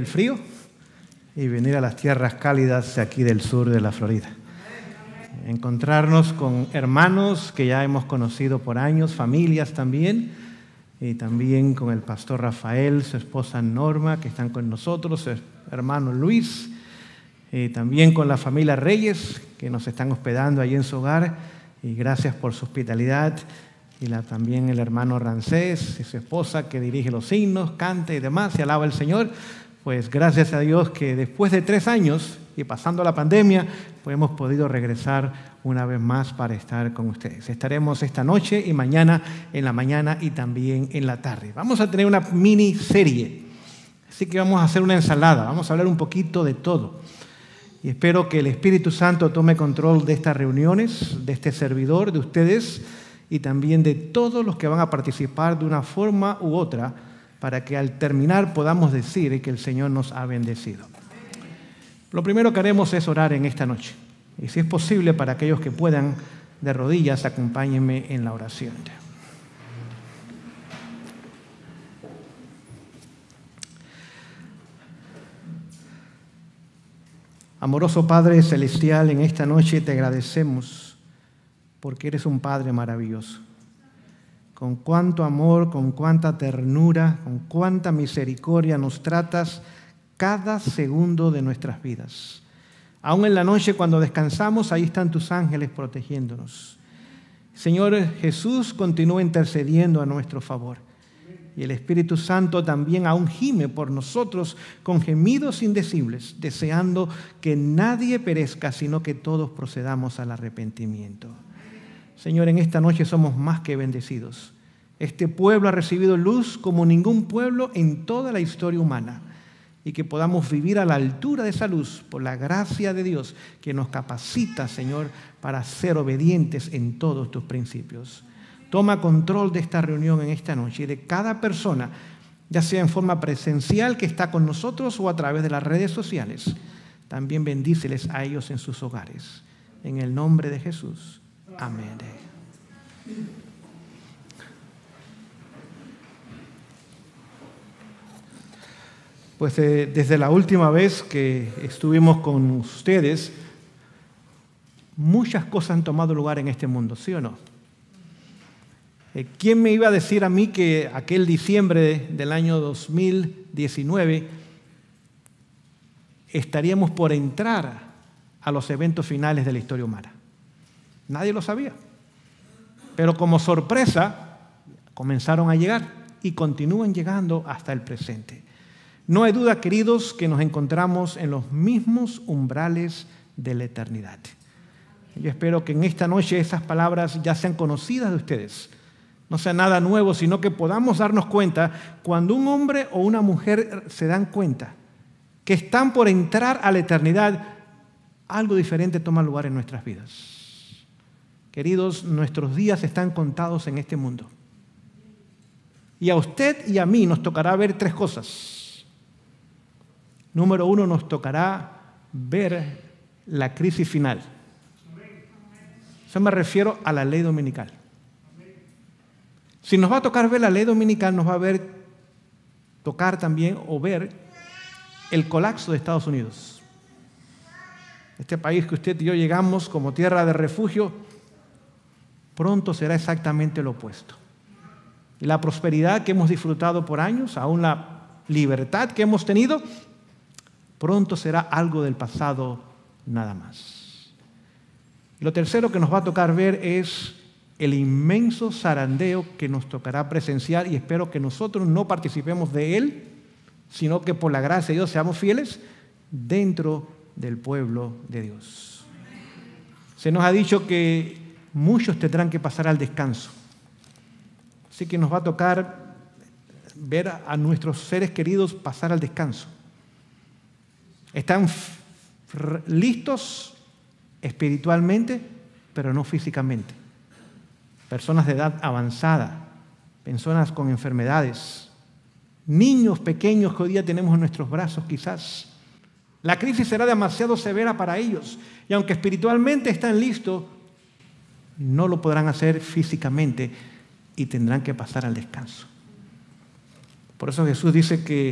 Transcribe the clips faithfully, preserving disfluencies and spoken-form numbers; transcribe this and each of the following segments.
del frío y venir a las tierras cálidas de aquí del sur de la Florida. Encontrarnos con hermanos que ya hemos conocido por años, familias también, y también con el pastor Rafael, su esposa Norma, que están con nosotros, su hermano Luis, y también con la familia Reyes, que nos están hospedando allí en su hogar, y gracias por su hospitalidad. Y la, también el hermano Rancés y su esposa que dirige los signos, canta y demás, se alaba al Señor. Pues gracias a Dios que después de tres años y pasando la pandemia, pues hemos podido regresar una vez más para estar con ustedes. Estaremos esta noche y mañana en la mañana y también en la tarde. Vamos a tener una miniserie, así que vamos a hacer una ensalada, vamos a hablar un poquito de todo. Y espero que el Espíritu Santo tome control de estas reuniones, de este servidor, de ustedes, y también de todos los que van a participar de una forma u otra, para que al terminar podamos decir que el Señor nos ha bendecido. Lo primero que haremos es orar en esta noche. Y si es posible, para aquellos que puedan, de rodillas, acompáñenme en la oración. Amoroso Padre Celestial, en esta noche te agradecemos porque eres un Padre maravilloso. Con cuánto amor, con cuánta ternura, con cuánta misericordia nos tratas cada segundo de nuestras vidas. Aún en la noche cuando descansamos, ahí están tus ángeles protegiéndonos. Señor Jesús, continúa intercediendo a nuestro favor. Y el Espíritu Santo también aún gime por nosotros con gemidos indecibles, deseando que nadie perezca, sino que todos procedamos al arrepentimiento. Señor, en esta noche somos más que bendecidos. Este pueblo ha recibido luz como ningún pueblo en toda la historia humana, y que podamos vivir a la altura de esa luz por la gracia de Dios que nos capacita, Señor, para ser obedientes en todos tus principios. Toma control de esta reunión en esta noche y de cada persona, ya sea en forma presencial que está con nosotros o a través de las redes sociales. También bendíceles a ellos en sus hogares. En el nombre de Jesús. Amén. Pues eh, desde la última vez que estuvimos con ustedes, muchas cosas han tomado lugar en este mundo, ¿sí o no? Eh, ¿Quién me iba a decir a mí que aquel diciembre del año dos mil diecinueve estaríamos por entrar a los eventos finales de la historia humana? Nadie lo sabía. Pero como sorpresa, comenzaron a llegar y continúan llegando hasta el presente. No hay duda, queridos, que nos encontramos en los mismos umbrales de la eternidad. Yo espero que en esta noche esas palabras ya sean conocidas de ustedes. No sea nada nuevo, sino que podamos darnos cuenta cuando un hombre o una mujer se dan cuenta que están por entrar a la eternidad, algo diferente toma lugar en nuestras vidas. Queridos, nuestros días están contados en este mundo. Y a usted y a mí nos tocará ver tres cosas. Número uno, nos tocará ver la crisis final. Eso me refiero a la ley dominical. Si nos va a tocar ver la ley dominical, nos va a ver, tocar también o ver el colapso de Estados Unidos. Este país que usted y yo llegamos como tierra de refugio, pronto será exactamente lo opuesto. Y la prosperidad que hemos disfrutado por años, aún la libertad que hemos tenido, pronto será algo del pasado nada más. Y lo tercero que nos va a tocar ver es el inmenso zarandeo que nos tocará presenciar, y espero que nosotros no participemos de él, sino que por la gracia de Dios seamos fieles dentro del pueblo de Dios. Se nos ha dicho que muchos tendrán que pasar al descanso. Así que nos va a tocar ver a nuestros seres queridos pasar al descanso. Están listos espiritualmente, pero no físicamente. Personas de edad avanzada, personas con enfermedades, niños pequeños que hoy día tenemos en nuestros brazos quizás. La crisis será demasiado severa para ellos, y aunque espiritualmente están listos, no lo podrán hacer físicamente y tendrán que pasar al descanso. Por eso Jesús dice que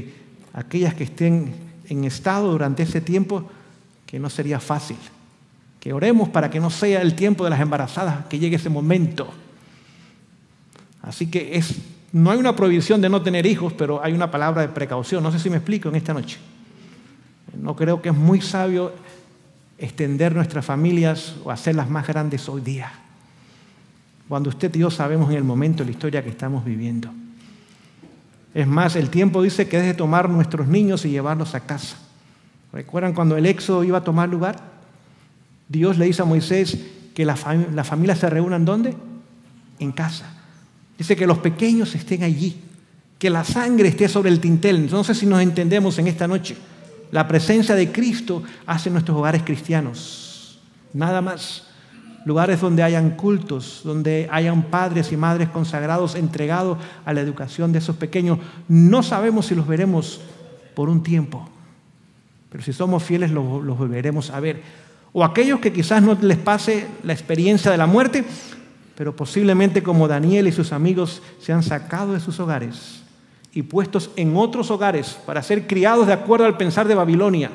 aquellas que estén en estado durante ese tiempo, que no sería fácil. Que oremos para que no sea el tiempo de las embarazadas, que llegue ese momento. Así que es, no hay una prohibición de no tener hijos, pero hay una palabra de precaución. No sé si me explico en esta noche. No creo que es muy sabio extender nuestras familias o hacerlas más grandes hoy día, cuando usted y yo sabemos en el momento de la historia que estamos viviendo. Es más, el tiempo dice que es de tomar nuestros niños y llevarlos a casa. ¿Recuerdan cuando el éxodo iba a tomar lugar? Dios le dice a Moisés que la, fam la familia se reúnan ¿dónde? En casa. Dice que los pequeños estén allí, que la sangre esté sobre el dintel. No sé si nos entendemos en esta noche. La presencia de Cristo hace nuestros hogares cristianos. Nada más. Lugares donde hayan cultos, donde hayan padres y madres consagrados, entregados a la educación de esos pequeños. No sabemos si los veremos por un tiempo, pero si somos fieles los, los volveremos a ver. O aquellos que quizás no les pase la experiencia de la muerte, pero posiblemente como Daniel y sus amigos se han sacado de sus hogares y puestos en otros hogares para ser criados de acuerdo al pensar de Babilonia.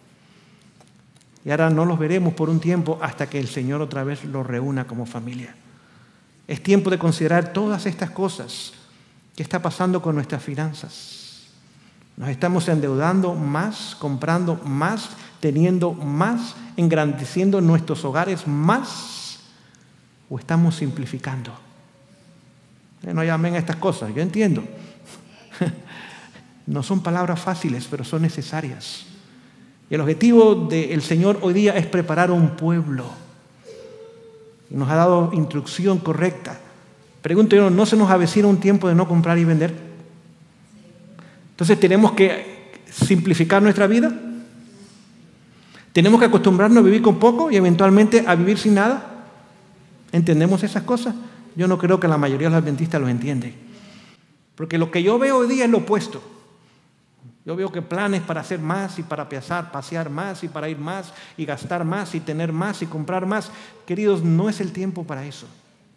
Y ahora no los veremos por un tiempo hasta que el Señor otra vez los reúna como familia. Es tiempo de considerar todas estas cosas. ¿Qué está pasando con nuestras finanzas? ¿Nos estamos endeudando más, comprando más, teniendo más, engrandeciendo nuestros hogares más? ¿O estamos simplificando? No llamen a estas cosas, yo entiendo. No son palabras fáciles, pero son necesarias. Y el objetivo del Señor hoy día es preparar un pueblo. Y nos ha dado instrucción correcta. Pregunto yo, ¿no se nos avecina un tiempo de no comprar y vender? Entonces, ¿tenemos que simplificar nuestra vida? ¿Tenemos que acostumbrarnos a vivir con poco y eventualmente a vivir sin nada? ¿Entendemos esas cosas? Yo no creo que la mayoría de los adventistas los entiende. Porque lo que yo veo hoy día es lo opuesto. Yo veo que planes para hacer más y para pasear, pasear más y para ir más y gastar más y tener más y comprar más. Queridos, no es el tiempo para eso.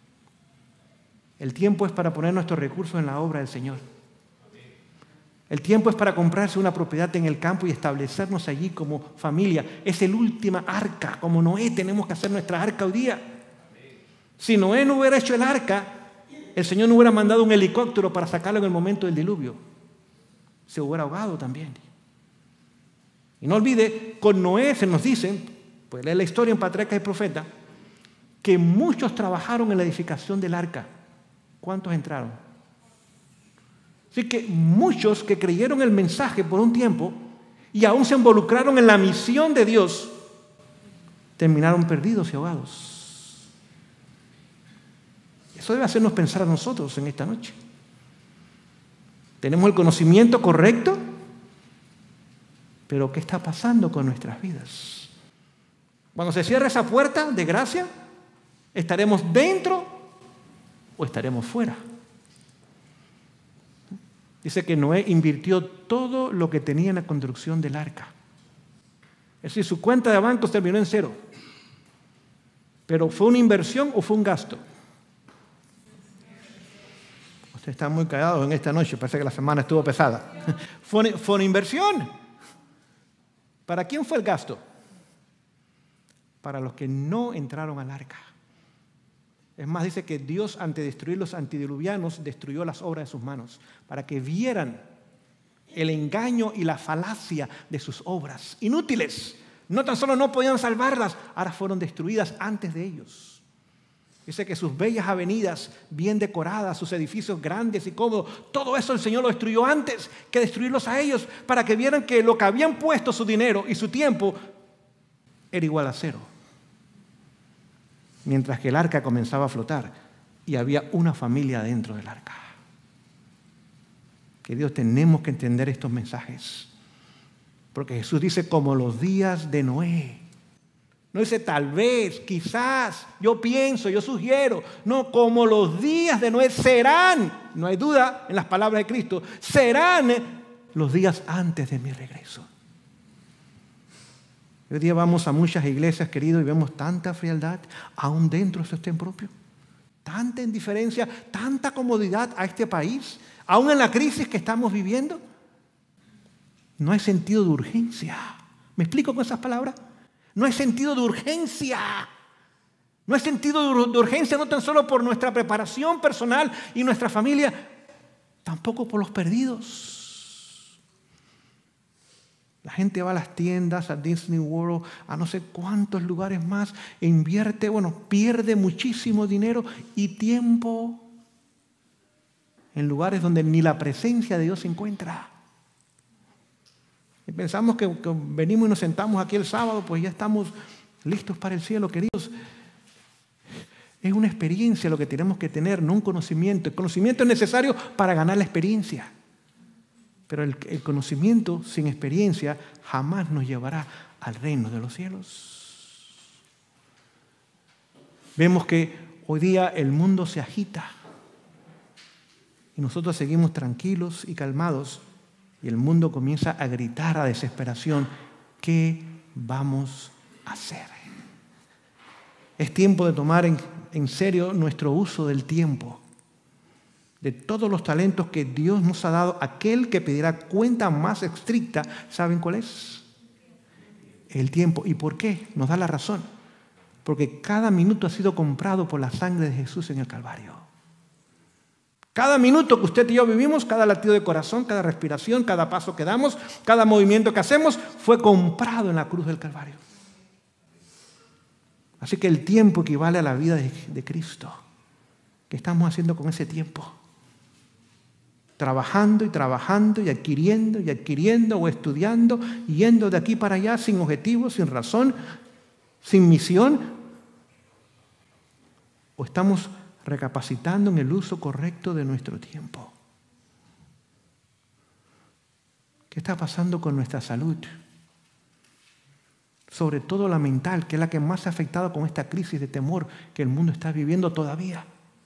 El tiempo es para poner nuestros recursos en la obra del Señor. El tiempo es para comprarse una propiedad en el campo y establecernos allí como familia. Es el última arca. Como Noé tenemos que hacer nuestra arca hoy día. Si Noé no hubiera hecho el arca, el Señor no hubiera mandado un helicóptero para sacarlo en el momento del diluvio. Se hubiera ahogado también. Y no olvide, con Noé se nos dice, pues lee la historia en Patriarcas y Profetas, que muchos trabajaron en la edificación del arca. ¿Cuántos entraron? Así que muchos que creyeron el mensaje por un tiempo y aún se involucraron en la misión de Dios, terminaron perdidos y ahogados. Eso debe hacernos pensar a nosotros en esta noche. ¿Tenemos el conocimiento correcto? Pero ¿qué está pasando con nuestras vidas? Cuando se cierre esa puerta de gracia, ¿estaremos dentro o estaremos fuera? Dice que Noé invirtió todo lo que tenía en la construcción del arca. Es decir, su cuenta de bancos terminó en cero. ¿Pero fue una inversión o fue un gasto? Usted está muy callado en esta noche, parece que la semana estuvo pesada. Fue una, fue una inversión. ¿Para quién fue el gasto? Para los que no entraron al arca. Es más, dice que Dios, ante destruir los antidiluvianos, destruyó las obras de sus manos, para que vieran el engaño y la falacia de sus obras. Inútiles. No tan solo no podían salvarlas, ahora fueron destruidas antes de ellos. Dice que sus bellas avenidas, bien decoradas, sus edificios grandes y cómodos, todo eso el Señor lo destruyó antes que destruirlos a ellos, para que vieran que lo que habían puesto su dinero y su tiempo era igual a cero. Mientras que el arca comenzaba a flotar y había una familia dentro del arca. Queridos, tenemos que entender estos mensajes. Porque Jesús dice, como los días de Noé. No dice tal vez, quizás, yo pienso, yo sugiero. No, como los días de Noé serán, no hay duda en las palabras de Cristo, serán los días antes de mi regreso. Hoy día vamos a muchas iglesias, queridos, y vemos tanta frialdad, aún dentro de su sostén propio. Tanta indiferencia, tanta comodidad a este país, aún en la crisis que estamos viviendo. No hay sentido de urgencia. ¿Me explico con esas palabras? No hay sentido de urgencia. No hay sentido de urgencia no tan solo por nuestra preparación personal y nuestra familia, tampoco por los perdidos. La gente va a las tiendas, a Disney World, a no sé cuántos lugares más, e invierte, bueno, pierde muchísimo dinero y tiempo en lugares donde ni la presencia de Dios se encuentra. Y pensamos que, que venimos y nos sentamos aquí el sábado, pues ya estamos listos para el cielo, queridos. Es una experiencia lo que tenemos que tener, no un conocimiento. El conocimiento es necesario para ganar la experiencia. Pero el, el conocimiento sin experiencia jamás nos llevará al reino de los cielos. Vemos que hoy día el mundo se agita y nosotros seguimos tranquilos y calmados y el mundo comienza a gritar a desesperación. ¿Qué vamos a hacer? Es tiempo de tomar en, en serio nuestro uso del tiempo. De todos los talentos que Dios nos ha dado, aquel que pedirá cuenta más estricta, ¿saben cuál es? El tiempo. ¿Y por qué? Nos da la razón. Porque cada minuto ha sido comprado por la sangre de Jesús en el Calvario. Cada minuto que usted y yo vivimos, cada latido de corazón, cada respiración, cada paso que damos, cada movimiento que hacemos, fue comprado en la cruz del Calvario. Así que el tiempo equivale a la vida de, de Cristo. ¿Qué estamos haciendo con ese tiempo? Trabajando y trabajando y adquiriendo y adquiriendo o estudiando, yendo de aquí para allá sin objetivo, sin razón, sin misión. ¿O estamos recapacitando en el uso correcto de nuestro tiempo? ¿Qué está pasando con nuestra salud? Sobre todo la mental, que es la que más ha afectado con esta crisis de temor que el mundo está viviendo todavía.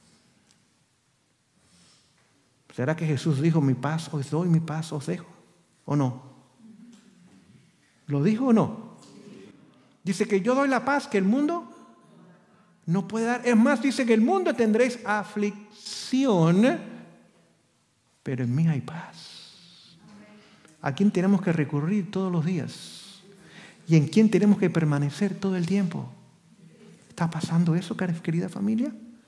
¿Será que Jesús dijo, mi paz os doy, mi paz os dejo? ¿O no? ¿Lo dijo o no? Dice que yo doy la paz que el mundo no puede dar. Es más, dice que el mundo tendréis aflicción, pero en mí hay paz. ¿A quién tenemos que recurrir todos los días? ¿Y en quién tenemos que permanecer todo el tiempo? ¿Está pasando eso, querida familia?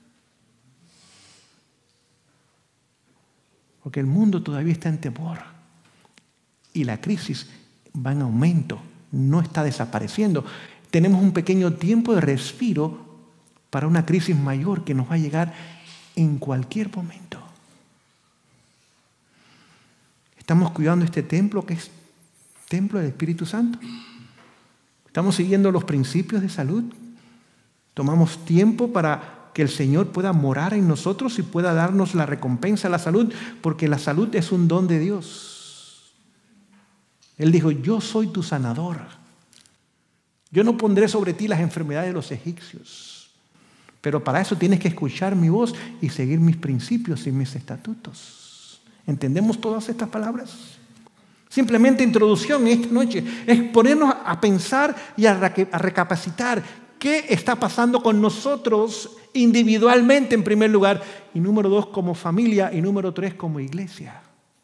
Porque el mundo todavía está en temor y la crisis va en aumento, no está desapareciendo. Tenemos un pequeño tiempo de respiro para una crisis mayor que nos va a llegar en cualquier momento. ¿Estamos cuidando este templo que es templo del Espíritu Santo? ¿Estamos siguiendo los principios de salud? ¿Tomamos tiempo para que el Señor pueda morar en nosotros y pueda darnos la recompensa de la salud? Porque la salud es un don de Dios. Él dijo, yo soy tu sanador. Yo no pondré sobre ti las enfermedades de los egipcios. Pero para eso tienes que escuchar mi voz y seguir mis principios y mis estatutos. ¿Entendemos todas estas palabras? Simplemente introducción esta noche es ponernos a pensar y a recapacitar qué está pasando con nosotros individualmente en primer lugar, y número dos como familia, y número tres como iglesia.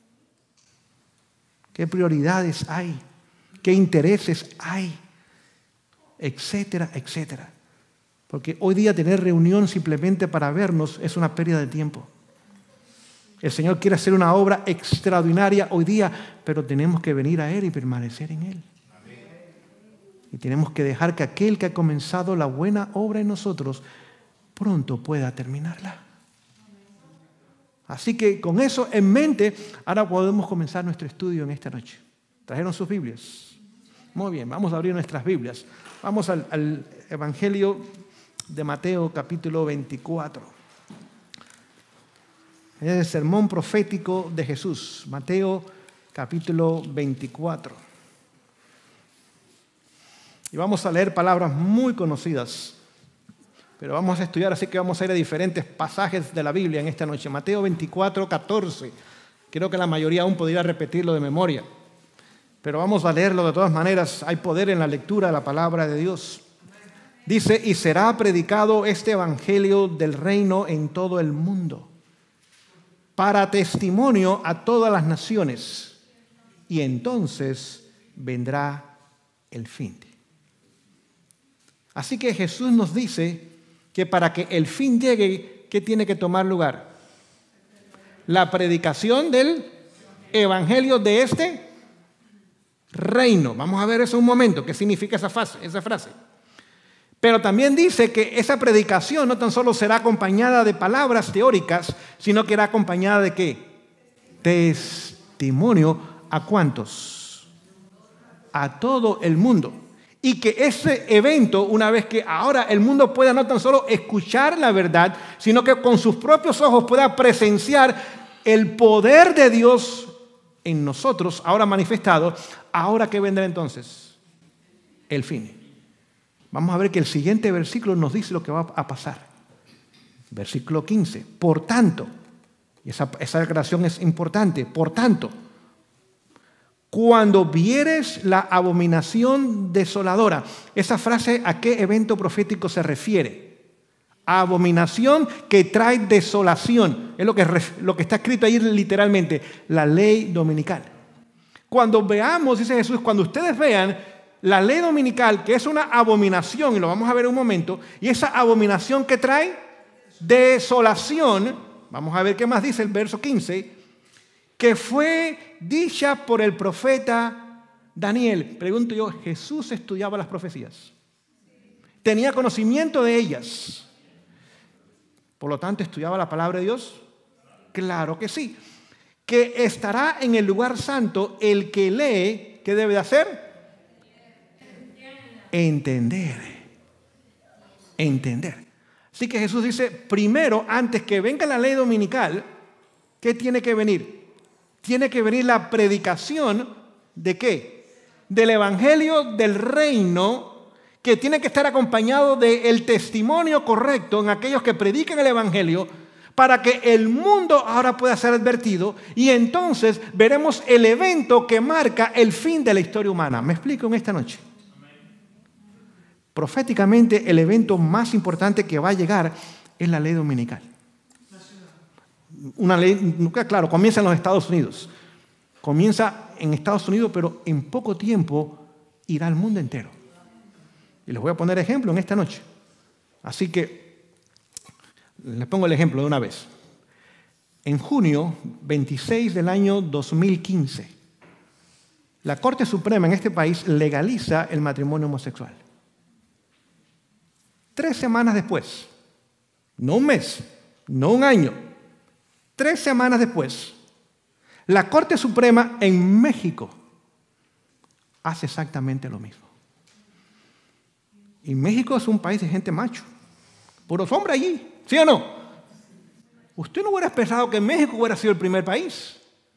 ¿Qué prioridades hay? ¿Qué intereses hay? Etcétera, etcétera. Porque hoy día tener reunión simplemente para vernos es una pérdida de tiempo. El Señor quiere hacer una obra extraordinaria hoy día, pero tenemos que venir a Él y permanecer en Él. Y tenemos que dejar que aquel que ha comenzado la buena obra en nosotros pronto pueda terminarla. Así que con eso en mente, ahora podemos comenzar nuestro estudio en esta noche. ¿Trajeron sus Biblias? Muy bien, vamos a abrir nuestras Biblias. Vamos al, al Evangelio de Mateo capítulo veinticuatro. Es el sermón profético de Jesús. Mateo capítulo veinticuatro. Y vamos a leer palabras muy conocidas, pero vamos a estudiar, así que vamos a ir a diferentes pasajes de la Biblia en esta noche. Mateo veinticuatro, catorce. Creo que la mayoría aún podría repetirlo de memoria, pero vamos a leerlo de todas maneras. Hay poder en la lectura de la palabra de Dios. Dice, y será predicado este evangelio del reino en todo el mundo, para testimonio a todas las naciones, y entonces vendrá el fin. Así que Jesús nos dice que para que el fin llegue, ¿qué tiene que tomar lugar? La predicación del evangelio de este reino. Vamos a ver eso un momento, qué significa esa frase, esa frase. Pero también dice que esa predicación no tan solo será acompañada de palabras teóricas, sino que será acompañada de ¿qué? Testimonio. ¿A cuántos? A todo el mundo. Y que ese evento, una vez que ahora el mundo pueda no tan solo escuchar la verdad, sino que con sus propios ojos pueda presenciar el poder de Dios en nosotros, ahora manifestado, ahora que vendrá entonces el fin. Vamos a ver que el siguiente versículo nos dice lo que va a pasar. Versículo quince. Por tanto, y esa, esa declaración es importante, por tanto, cuando vieres la abominación desoladora, esa frase, ¿a qué evento profético se refiere? Abominación que trae desolación. Es lo que, lo que está escrito ahí literalmente, la ley dominical. Cuando veamos, dice Jesús, cuando ustedes vean la ley dominical, que es una abominación, y lo vamos a ver en un momento, y esa abominación que trae desolación, vamos a ver qué más dice el verso quince, que fue dicha por el profeta Daniel. Pregunto yo, ¿Jesús estudiaba las profecías? ¿Tenía conocimiento de ellas? Por lo tanto, ¿estudiaba la palabra de Dios? Claro que sí. Que estará en el lugar santo el que lee, ¿qué debe de hacer? Entender. Entender. Así que Jesús dice, primero, antes que venga la ley dominical, ¿qué tiene que venir? Tiene que venir la predicación ¿de qué? Del evangelio del reino, que tiene que estar acompañado del testimonio correcto en aquellos que predican el evangelio, para que el mundo ahora pueda ser advertido y entonces veremos el evento que marca el fin de la historia humana. ¿Me explico en esta noche? Proféticamente, el evento más importante que va a llegar es la ley dominical. Una ley, claro, comienza en los Estados Unidos. Comienza en Estados Unidos, pero en poco tiempo irá al mundo entero. Y les voy a poner ejemplo en esta noche. Así que les pongo el ejemplo de una vez. En junio veintiséis del año dos mil quince, la Corte Suprema en este país legaliza el matrimonio homosexual. Tres semanas después, no un mes, no un año, tres semanas después, la Corte Suprema en México hace exactamente lo mismo. Y México es un país de gente macho, puros hombres allí, ¿sí o no? Usted no hubiera pensado que México hubiera sido el primer país,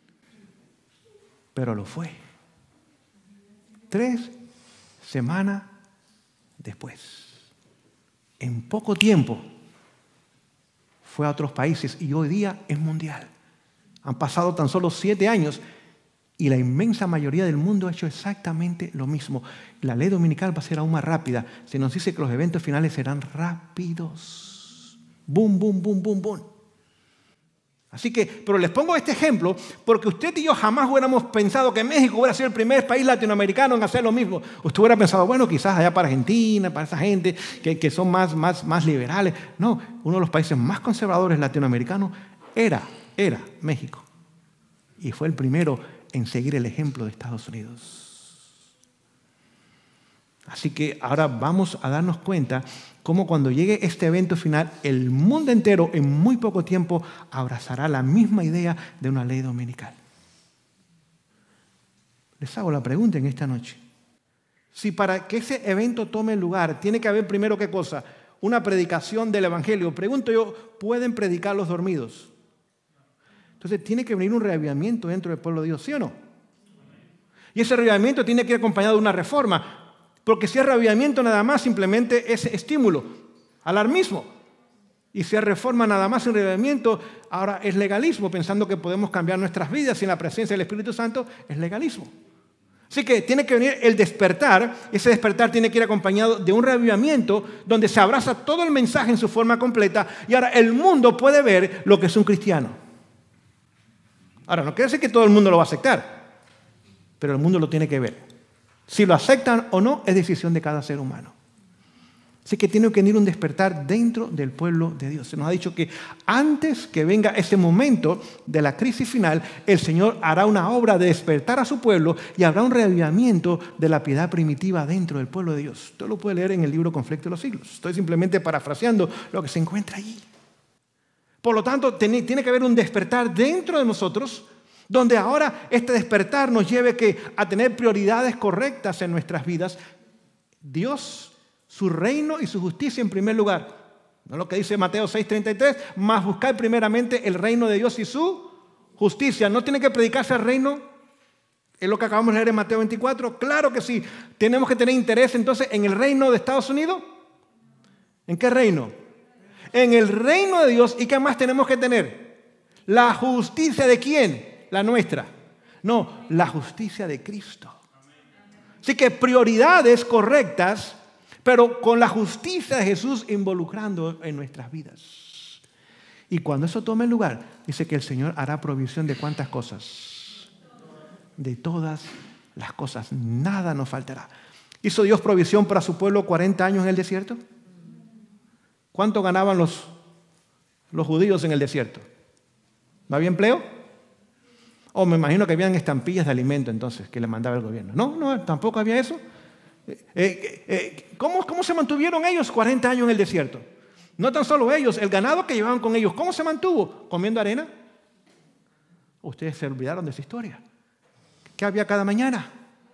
pero lo fue. Tres semanas después. En poco tiempo fue a otros países y hoy día es mundial. Han pasado tan solo siete años y la inmensa mayoría del mundo ha hecho exactamente lo mismo. La ley dominical va a ser aún más rápida. Se nos dice que los eventos finales serán rápidos. Boom, boom, boom, boom, boom. Así que, pero les pongo este ejemplo porque usted y yo jamás hubiéramos pensado que México hubiera sido el primer país latinoamericano en hacer lo mismo. Usted hubiera pensado, bueno, quizás allá para Argentina, para esa gente que, que son más, más, más liberales. No, uno de los países más conservadores latinoamericanos era, era México. Y fue el primero en seguir el ejemplo de Estados Unidos. Así que ahora vamos a darnos cuenta cómo cuando llegue este evento final, el mundo entero en muy poco tiempo abrazará la misma idea de una ley dominical. Les hago la pregunta en esta noche. Si para que ese evento tome lugar, tiene que haber primero, ¿qué cosa? Una predicación del evangelio. Pregunto yo, ¿pueden predicar los dormidos? Entonces tiene que venir un reavivamiento dentro del pueblo de Dios, ¿sí o no? Y ese reavivamiento tiene que ir acompañado de una reforma. Porque si es reavivamiento nada más, simplemente es estímulo, alarmismo. Y si es reforma nada más en reavivamiento, ahora es legalismo, pensando que podemos cambiar nuestras vidas sin la presencia del Espíritu Santo, es legalismo. Así que tiene que venir el despertar, ese despertar tiene que ir acompañado de un reavivamiento donde se abraza todo el mensaje en su forma completa y ahora el mundo puede ver lo que es un cristiano. Ahora, no quiere decir que todo el mundo lo va a aceptar. pero el mundo lo tiene que ver. Si lo aceptan o no, es decisión de cada ser humano. Así que tiene que venir un despertar dentro del pueblo de Dios. Se nos ha dicho que antes que venga ese momento de la crisis final, el Señor hará una obra de despertar a su pueblo y habrá un reavivamiento de la piedad primitiva dentro del pueblo de Dios. Usted lo puede leer en el libro Conflicto de los Siglos. Estoy simplemente parafraseando lo que se encuentra allí. Por lo tanto, tiene que haber un despertar dentro de nosotros, donde ahora este despertar nos lleve que, a tener prioridades correctas en nuestras vidas. Dios, su reino y su justicia en primer lugar. ¿No es lo que dice Mateo seis treinta y tres? Más buscar primeramente el reino de Dios y su justicia. ¿No tiene que predicarse el reino? ¿Es lo que acabamos de leer en Mateo veinticuatro? Claro que sí. ¿Tenemos que tener interés entonces en el reino de Estados Unidos? ¿En qué reino? En el reino de Dios. ¿Y qué más tenemos que tener? ¿La justicia de quién? La nuestra. No, la justicia de Cristo. Así que prioridades correctas, pero con la justicia de Jesús involucrando en nuestras vidas. Y cuando eso tome lugar, dice que el Señor hará provisión de ¿cuántas cosas? De todas las cosas. Nada nos faltará. ¿Hizo Dios provisión para su pueblo cuarenta años en el desierto? ¿Cuánto ganaban los, los judíos en el desierto? ¿No había empleo? O oh, me imagino que habían estampillas de alimento entonces que le mandaba el gobierno. No, no, tampoco había eso. Eh, eh, eh, ¿cómo, ¿Cómo se mantuvieron ellos cuarenta años en el desierto? No tan solo ellos, el ganado que llevaban con ellos. ¿Cómo se mantuvo? ¿Comiendo arena? Ustedes se olvidaron de esa historia. ¿Qué había cada mañana?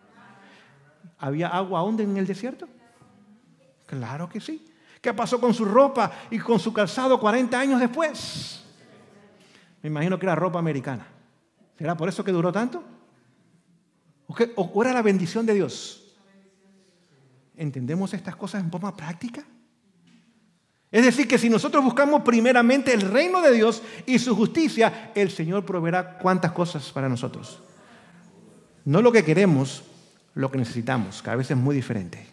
¿Había agua aún en el desierto? Claro que sí. ¿Qué pasó con su ropa y con su calzado cuarenta años después? Me imagino que era ropa americana. ¿Será por eso que duró tanto? ¿O, qué? ¿O era la bendición de Dios? ¿Entendemos estas cosas en forma práctica? Es decir, que si nosotros buscamos primeramente el reino de Dios y su justicia, el Señor proveerá cuántas cosas para nosotros. No lo que queremos, lo que necesitamos, que a veces es muy diferente.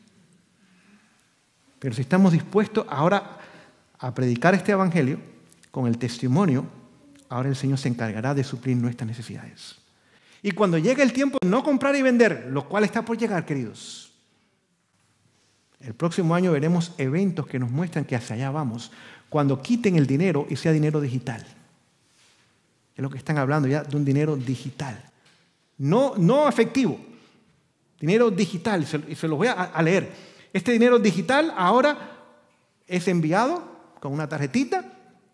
Pero si estamos dispuestos ahora a predicar este evangelio con el testimonio, ahora el Señor se encargará de suplir nuestras necesidades. Y cuando llegue el tiempo de no comprar y vender, lo cual está por llegar, queridos, el próximo año veremos eventos que nos muestran que hacia allá vamos, cuando quiten el dinero y sea dinero digital. Es lo que están hablando ya de un dinero digital. No, no efectivo, dinero digital, y se los voy a, a leer. Este dinero digital ahora es enviado con una tarjetita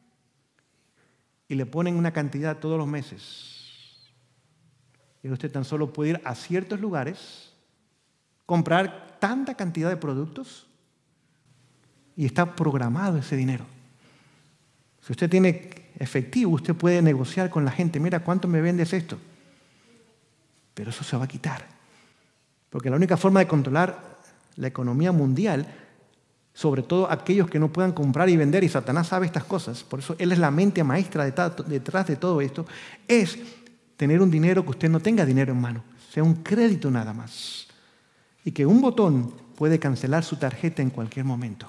y le ponen una cantidad todos los meses. Y usted tan solo puede ir a ciertos lugares, comprar tanta cantidad de productos y está programado ese dinero. Si usted tiene efectivo, usted puede negociar con la gente. Mira, ¿cuánto me vendes esto? Pero eso se va a quitar. Porque la única forma de controlar la economía mundial, sobre todo aquellos que no puedan comprar y vender, y Satanás sabe estas cosas, por eso él es la mente maestra detrás de todo esto, es tener un dinero que usted no tenga dinero en mano, sea un crédito nada más. Y que un botón puede cancelar su tarjeta en cualquier momento.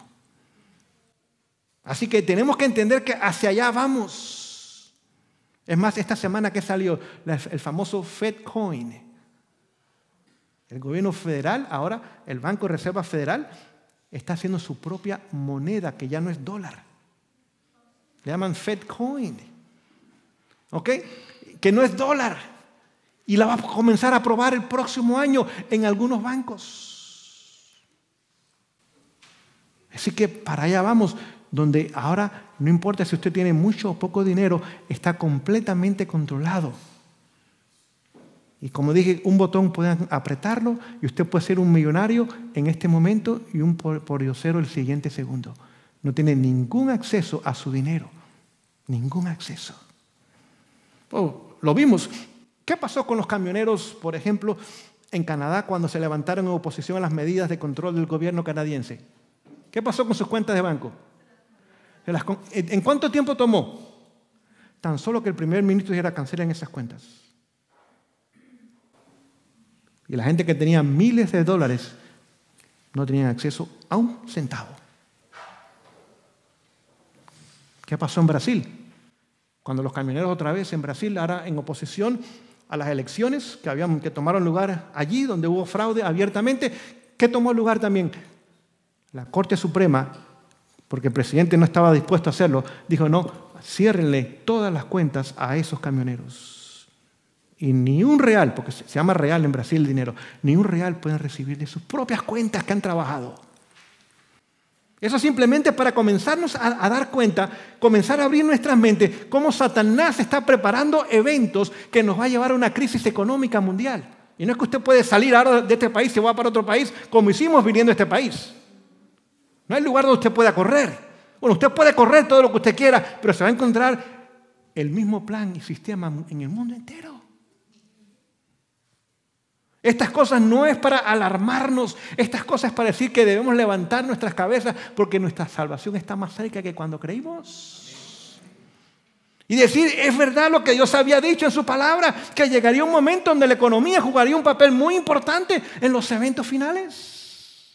Así que tenemos que entender que hacia allá vamos. Es más, esta semana que salió el famoso FedCoin. El gobierno federal, ahora el Banco de Reserva Federal, está haciendo su propia moneda que ya no es dólar. Le llaman FedCoin. ¿Ok? Que no es dólar. Y la va a comenzar a probar el próximo año en algunos bancos. Así que para allá vamos, donde ahora no importa si usted tiene mucho o poco dinero, está completamente controlado. Y como dije, un botón puede apretarlo y usted puede ser un millonario en este momento y un pordiosero el siguiente segundo. No tiene ningún acceso a su dinero. Ningún acceso. Oh, lo vimos. ¿Qué pasó con los camioneros, por ejemplo, en Canadá cuando se levantaron en oposición a las medidas de control del gobierno canadiense? ¿Qué pasó con sus cuentas de banco? ¿En cuánto tiempo tomó? Tan solo que el primer ministro dijera cancelen esas cuentas. Y la gente que tenía miles de dólares no tenían acceso a un centavo. ¿Qué pasó en Brasil? Cuando los camioneros otra vez en Brasil, ahora en oposición a las elecciones que, habían, que tomaron lugar allí, donde hubo fraude abiertamente. ¿Qué tomó lugar también? La Corte Suprema, porque el presidente no estaba dispuesto a hacerlo, dijo, no, ciérrenle todas las cuentas a esos camioneros. Y ni un real, porque se llama real en Brasil el dinero, ni un real pueden recibir de sus propias cuentas que han trabajado. Eso simplemente para comenzarnos a, a dar cuenta, comenzar a abrir nuestras mentes, cómo Satanás está preparando eventos que nos va a llevar a una crisis económica mundial. Y no es que usted puede salir ahora de este país y va para otro país, como hicimos viniendo a este país. No hay lugar donde usted pueda correr. Bueno, usted puede correr todo lo que usted quiera, pero se va a encontrar el mismo plan y sistema en el mundo entero. Estas cosas no es para alarmarnos, estas cosas es para decir que debemos levantar nuestras cabezas porque nuestra salvación está más cerca que cuando creímos. Y decir, es verdad lo que Dios había dicho en su palabra, que llegaría un momento donde la economía jugaría un papel muy importante en los eventos finales.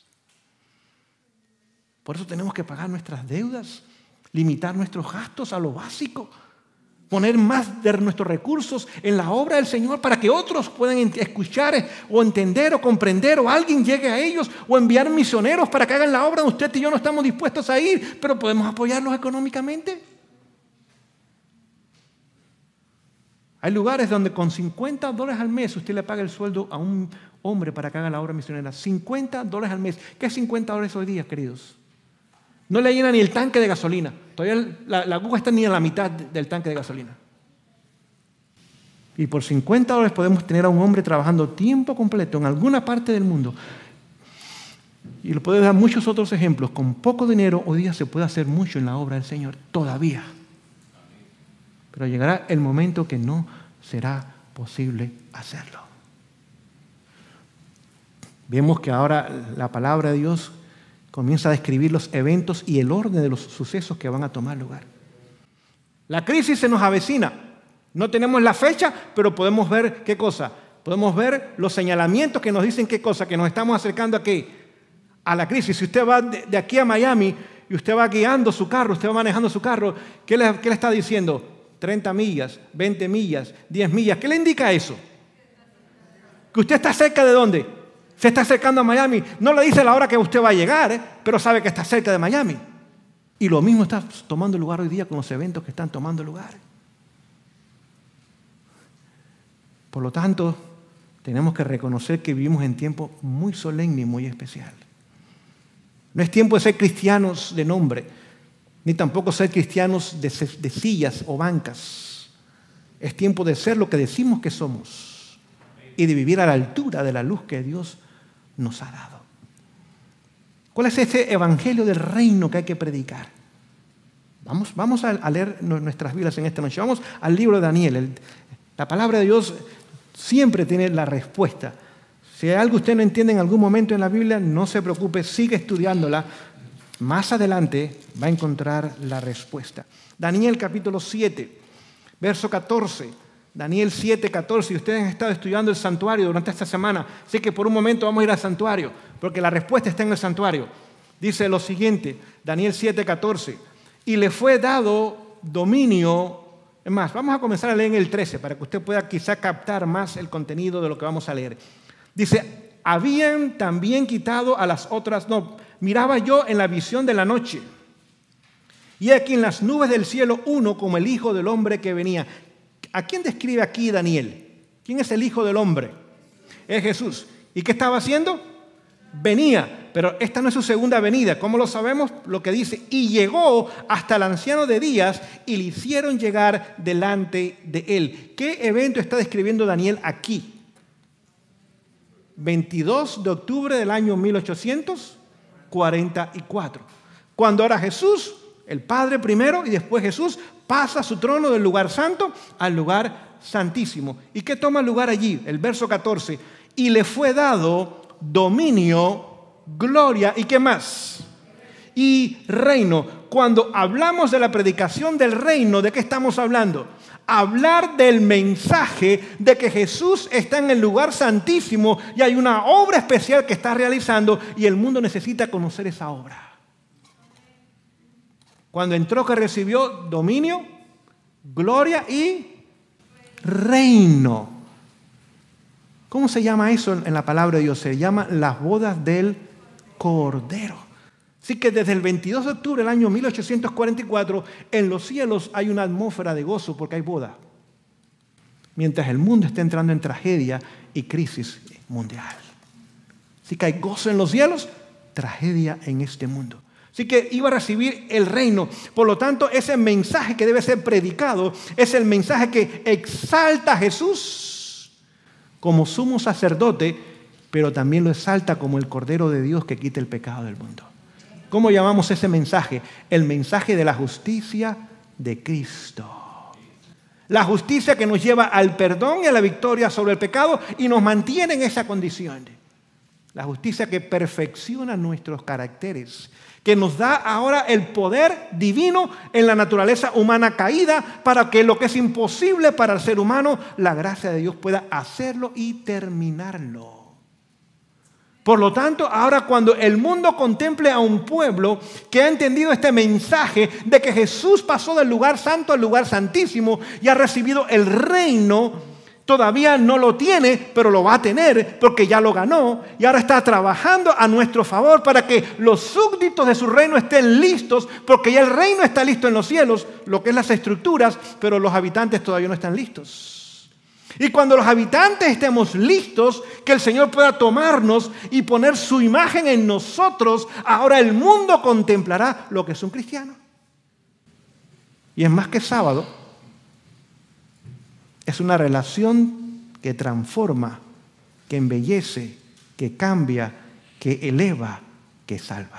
Por eso tenemos que pagar nuestras deudas, limitar nuestros gastos a lo básico, poner más de nuestros recursos en la obra del Señor para que otros puedan escuchar o entender o comprender o alguien llegue a ellos o enviar misioneros para que hagan la obra donde usted y yo no estamos dispuestos a ir, pero podemos apoyarlos económicamente. Hay lugares donde con cincuenta dólares al mes usted le paga el sueldo a un hombre para que haga la obra misionera. cincuenta dólares al mes. ¿Qué es cincuenta dólares hoy día, queridos? No le llena ni el tanque de gasolina. Todavía la, la aguja está ni a la mitad del tanque de gasolina. Y por cincuenta dólares podemos tener a un hombre trabajando tiempo completo en alguna parte del mundo. Y le puedo dar muchos otros ejemplos. Con poco dinero hoy día se puede hacer mucho en la obra del Señor. Todavía. Pero llegará el momento que no será posible hacerlo. Vemos que ahora la palabra de Dios comienza a describir los eventos y el orden de los sucesos que van a tomar lugar. La crisis se nos avecina. No tenemos la fecha, pero podemos ver qué cosa. Podemos ver los señalamientos que nos dicen qué cosa, que nos estamos acercando a qué. A la crisis. Si usted va de, de aquí a Miami y usted va guiando su carro, usted va manejando su carro, ¿qué le, qué le está diciendo? treinta millas, veinte millas, diez millas. ¿Qué le indica eso? Que usted está cerca de ¿dónde? Se está acercando a Miami. No le dice la hora que usted va a llegar, ¿eh? Pero sabe que está cerca de Miami. Y lo mismo está tomando lugar hoy día con los eventos que están tomando lugar. Por lo tanto, tenemos que reconocer que vivimos en tiempo muy solemne y muy especial. No es tiempo de ser cristianos de nombre, ni tampoco ser cristianos de, de sillas o bancas. Es tiempo de ser lo que decimos que somos y de vivir a la altura de la luz que Dios nos ha dado. ¿Cuál es ese evangelio del reino que hay que predicar? Vamos, vamos a, a leer nuestras Biblias en esta noche. Vamos al libro de Daniel. El, la palabra de Dios siempre tiene la respuesta. Si hay algo que usted no entiende en algún momento en la Biblia, no se preocupe, sigue estudiándola. Más adelante va a encontrar la respuesta. Daniel capítulo siete, verso catorce. Daniel siete, catorce. Y ustedes han estado estudiando el santuario durante esta semana. Así que por un momento vamos a ir al santuario, porque la respuesta está en el santuario. Dice lo siguiente, Daniel siete, catorce. Y le fue dado dominio. Es más, vamos a comenzar a leer en el trece, para que usted pueda quizá captar más el contenido de lo que vamos a leer. Dice, habían también quitado a las otras, no, miraba yo en la visión de la noche, y aquí en las nubes del cielo uno como el Hijo del Hombre que venía. ¿A quién describe aquí Daniel? ¿Quién es el Hijo del Hombre? Es Jesús. ¿Y qué estaba haciendo? Venía, pero esta no es su segunda venida. ¿Cómo lo sabemos? Lo que dice, y llegó hasta el anciano de días y le hicieron llegar delante de él. ¿Qué evento está describiendo Daniel aquí? veintidós de octubre del año mil ochocientos cuarenta y cuatro. Cuando ahora Jesús, el Padre primero y después Jesús, pasa su trono del lugar santo al lugar santísimo. ¿Y qué toma lugar allí? El verso catorce. Y le fue dado dominio, gloria y ¿qué más? Y reino. Cuando hablamos de la predicación del reino, ¿de qué estamos hablando? Hablar del mensaje de que Jesús está en el lugar santísimo y hay una obra especial que está realizando y el mundo necesita conocer esa obra. Cuando entró que recibió dominio, gloria y reino. ¿Cómo se llama eso en la palabra de Dios? Se llama las bodas del Cordero. Así que desde el veintidós de octubre del año mil ochocientos cuarenta y cuatro, en los cielos hay una atmósfera de gozo porque hay boda. Mientras el mundo está entrando en tragedia y crisis mundial. Así que hay gozo en los cielos, tragedia en este mundo. Así que iba a recibir el reino. Por lo tanto, ese mensaje que debe ser predicado es el mensaje que exalta a Jesús como sumo sacerdote, pero también lo exalta como el Cordero de Dios que quita el pecado del mundo. ¿Cómo llamamos ese mensaje? El mensaje de la justicia de Cristo. La justicia que nos lleva al perdón y a la victoria sobre el pecado y nos mantiene en esa condición. La justicia que perfecciona nuestros caracteres, que nos da ahora el poder divino en la naturaleza humana caída para que lo que es imposible para el ser humano, la gracia de Dios pueda hacerlo y terminarlo. Por lo tanto, ahora cuando el mundo contemple a un pueblo que ha entendido este mensaje de que Jesús pasó del lugar santo al lugar santísimo y ha recibido el reino, todavía no lo tiene, pero lo va a tener porque ya lo ganó y ahora está trabajando a nuestro favor para que los súbditos de su reino estén listos, porque ya el reino está listo en los cielos, lo que es las estructuras, pero los habitantes todavía no están listos. Y cuando los habitantes estemos listos, que el Señor pueda tomarnos y poner su imagen en nosotros, ahora el mundo contemplará lo que es un cristiano. Y es más que sábado, es una relación que transforma, que embellece, que cambia, que eleva, que salva.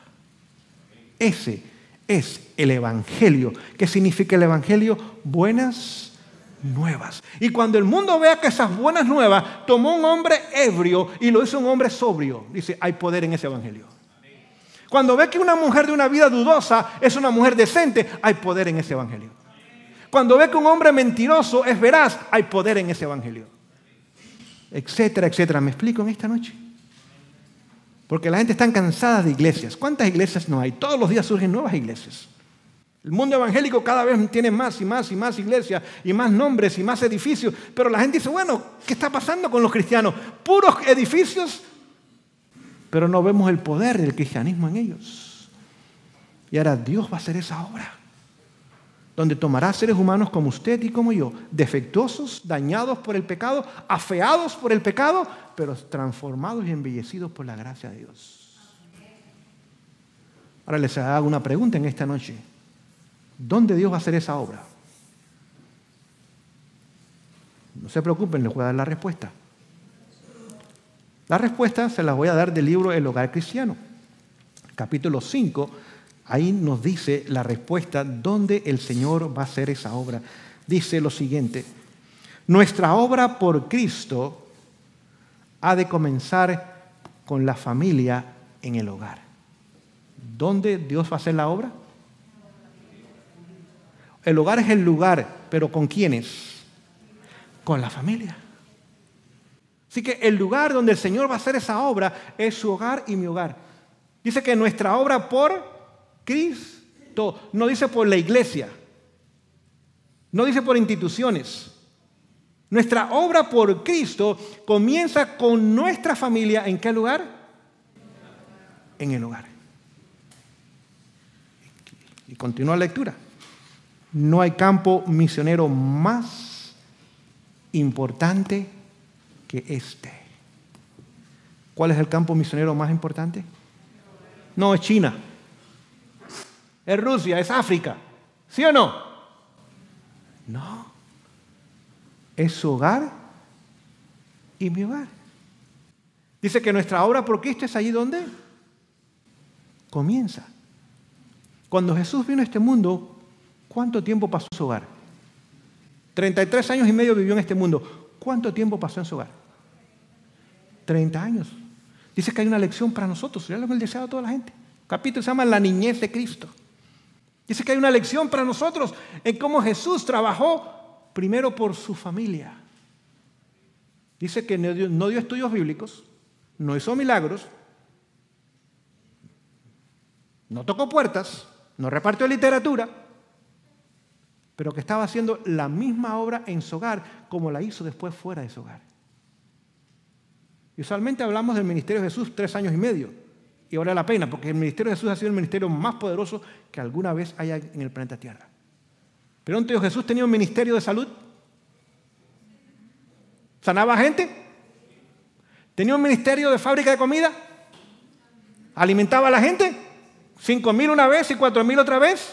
Ese es el Evangelio. ¿Qué significa el Evangelio? Buenas nuevas. Y cuando el mundo vea que esas buenas nuevas tomó un hombre ebrio y lo hizo un hombre sobrio, dice, hay poder en ese Evangelio. Cuando ve que una mujer de una vida dudosa es una mujer decente, hay poder en ese Evangelio. Cuando ve que un hombre mentiroso es veraz, hay poder en ese Evangelio. Etcétera, etcétera. ¿Me explico en esta noche? Porque la gente está cansada de iglesias. ¿Cuántas iglesias no hay? Todos los días surgen nuevas iglesias. El mundo evangélico cada vez tiene más y más y más iglesias y más nombres y más edificios. Pero la gente dice, bueno, ¿qué está pasando con los cristianos? Puros edificios, pero no vemos el poder del cristianismo en ellos. Y ahora Dios va a hacer esa obra, donde tomará seres humanos como usted y como yo, defectuosos, dañados por el pecado, afeados por el pecado, pero transformados y embellecidos por la gracia de Dios. Ahora les hago una pregunta en esta noche. ¿Dónde Dios va a hacer esa obra? No se preocupen, les voy a dar la respuesta. La respuesta se la voy a dar del libro El Hogar Cristiano, capítulo cinco. Ahí nos dice la respuesta dónde el Señor va a hacer esa obra. Dice lo siguiente: nuestra obra por Cristo ha de comenzar con la familia en el hogar. ¿Dónde Dios va a hacer la obra? El hogar es el lugar, pero ¿con quiénes? Con la familia. Así que el lugar donde el Señor va a hacer esa obra es su hogar y mi hogar. Dice que nuestra obra por Cristo, no dice por la iglesia, no dice por instituciones. Nuestra obra por Cristo comienza con nuestra familia. ¿En qué lugar? En el hogar. Y continúa la lectura. No hay campo misionero más importante que este. ¿Cuál es el campo misionero más importante? No, es China. Es Rusia, es África. ¿Sí o no? No. Es su hogar y mi hogar. Dice que nuestra obra por Cristo es allí donde comienza. Cuando Jesús vino a este mundo, ¿cuánto tiempo pasó en su hogar? treinta y tres años y medio vivió en este mundo. ¿Cuánto tiempo pasó en su hogar? treinta años. Dice que hay una lección para nosotros. Es lo que él deseaba a toda la gente. El capítulo se llama La niñez de Cristo. Dice que hay una lección para nosotros en cómo Jesús trabajó primero por su familia. Dice que no dio, no dio estudios bíblicos, no hizo milagros, no tocó puertas, no repartió literatura, pero que estaba haciendo la misma obra en su hogar como la hizo después fuera de su hogar. Y usualmente hablamos del ministerio de Jesús tres años y medio. Y vale la pena, porque el ministerio de Jesús ha sido el ministerio más poderoso que alguna vez haya en el planeta Tierra. Pero antes Jesús tenía un ministerio de salud. ¿Sanaba gente? ¿Tenía un ministerio de fábrica de comida? ¿Alimentaba a la gente? ¿Cinco mil una vez y cuatro mil otra vez?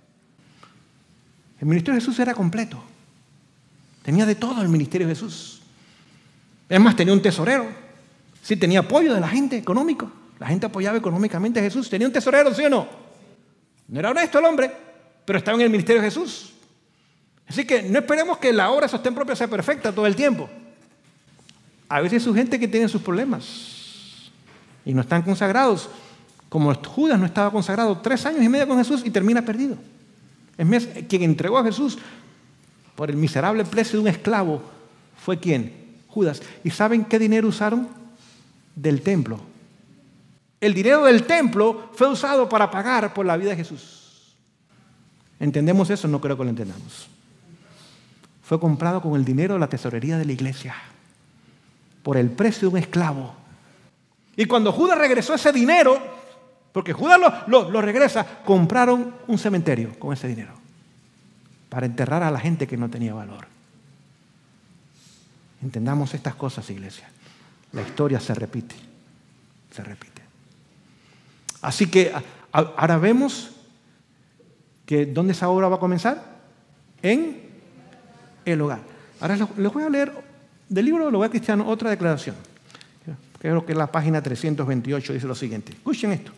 El ministerio de Jesús era completo. Tenía de todo el ministerio de Jesús. Es más, tenía un tesorero. Sí, tenía apoyo de la gente económico. La gente apoyaba económicamente a Jesús. Tenía un tesorero, ¿sí o no? No era honesto el hombre, pero estaba en el ministerio de Jesús. Así que no esperemos que la obra de sostén propio sea perfecta todo el tiempo. A veces hay gente que tiene sus problemas y no están consagrados. Como Judas no estaba consagrado tres años y medio con Jesús y termina perdido. Es más, quien entregó a Jesús por el miserable precio de un esclavo fue ¿quién? Judas. ¿Y saben qué dinero usaron? Del templo. El dinero del templo fue usado para pagar por la vida de Jesús. ¿Entendemos eso? No creo que lo entendamos. Fue comprado con el dinero de la tesorería de la iglesia, por el precio de un esclavo. Y cuando Judas regresó ese dinero, porque Judas lo, lo, lo regresa, compraron un cementerio con ese dinero, para enterrar a la gente que no tenía valor. Entendamos estas cosas, iglesia. La historia se repite, se repite. Así que a, ahora vemos que ¿dónde esa obra va a comenzar? En el hogar. Ahora les voy a leer del libro del Hogar Cristiano otra declaración. Creo que es la página trescientos veintiocho, dice lo siguiente. Escuchen esto.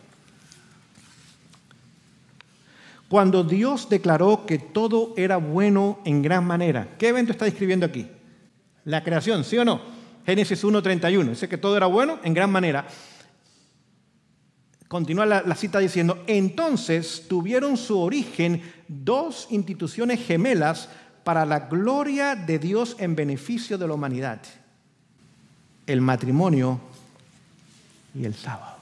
Cuando Dios declaró que todo era bueno en gran manera, ¿qué evento está describiendo aquí? La creación, ¿sí o no? Génesis uno treinta y uno, dice que todo era bueno en gran manera. Continúa la, la cita diciendo, entonces tuvieron su origen dos instituciones gemelas para la gloria de Dios en beneficio de la humanidad: el matrimonio y el sábado.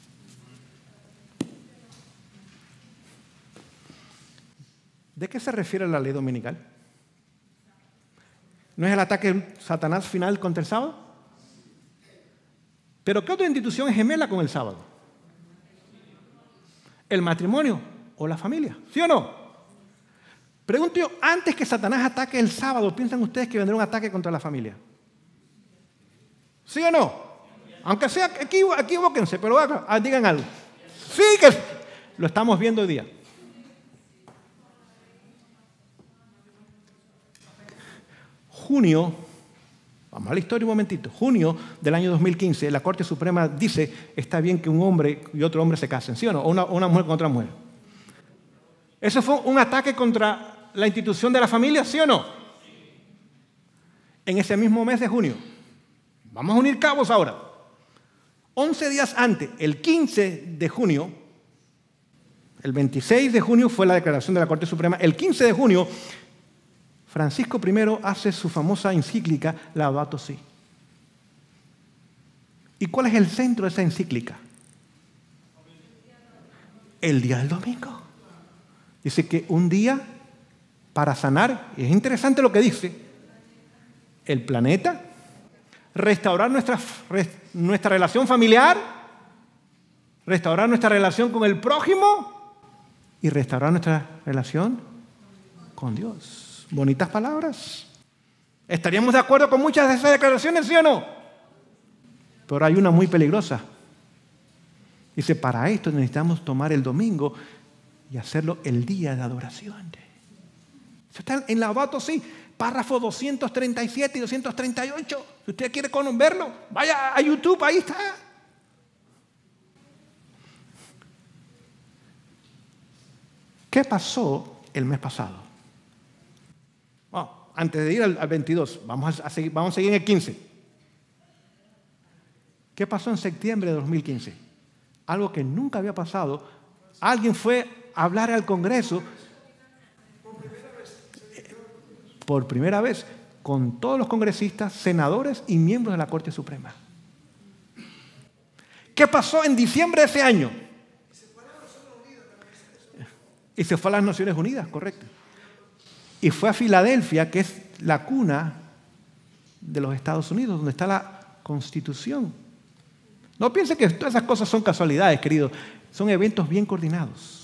¿De qué se refiere la ley dominical? ¿No es el ataque de Satanás final contra el sábado? ¿Pero qué otra institución es gemela con el sábado? ¿El matrimonio o la familia? ¿Sí o no? Pregunto yo, antes que Satanás ataque el sábado, ¿piensan ustedes que vendrá un ataque contra la familia? ¿Sí o no? Aunque sea, equivóquense, pero digan algo. Sí, que lo estamos viendo hoy día. Junio, vamos a la historia un momentito, junio del año dos mil quince, la Corte Suprema dice, está bien que un hombre y otro hombre se casen, ¿sí o no? O una, una mujer con otra mujer. ¿Eso fue un ataque contra la institución de la familia, sí o no? En ese mismo mes de junio. Vamos a unir cabos ahora. once días antes, el quince de junio, el veintiséis de junio fue la declaración de la Corte Suprema, el quince de junio, Francisco primero hace su famosa encíclica Laudato Si. ¿Y cuál es el centro de esa encíclica? El día del domingo. Dice que un día para sanar, y es interesante lo que dice, el planeta, restaurar nuestra, nuestra relación familiar, restaurar nuestra relación con el prójimo y restaurar nuestra relación con Dios. Bonitas palabras. ¿Estaríamos de acuerdo con muchas de esas declaraciones, sí o no? Pero hay una muy peligrosa. Dice, para esto necesitamos tomar el domingo y hacerlo el día de adoración. Eso está en Laudato Si, párrafo doscientos treinta y siete y doscientos treinta y ocho. Si usted quiere verlo, vaya a YouTube, ahí está. ¿Qué pasó el mes pasado? Oh, antes de ir al, al veintidós, vamos a, seguir, vamos a seguir en el quince. ¿Qué pasó en septiembre de dos mil quince? Algo que nunca había pasado. Alguien fue a hablar al Congreso por primera vez con todos los congresistas, senadores y miembros de la Corte Suprema. ¿Qué pasó en diciembre de ese año? Y se fue a las Naciones Unidas, correcto. Y fue a Filadelfia, que es la cuna de los Estados Unidos, donde está la constitución. No piense que todas esas cosas son casualidades, queridos. Son eventos bien coordinados.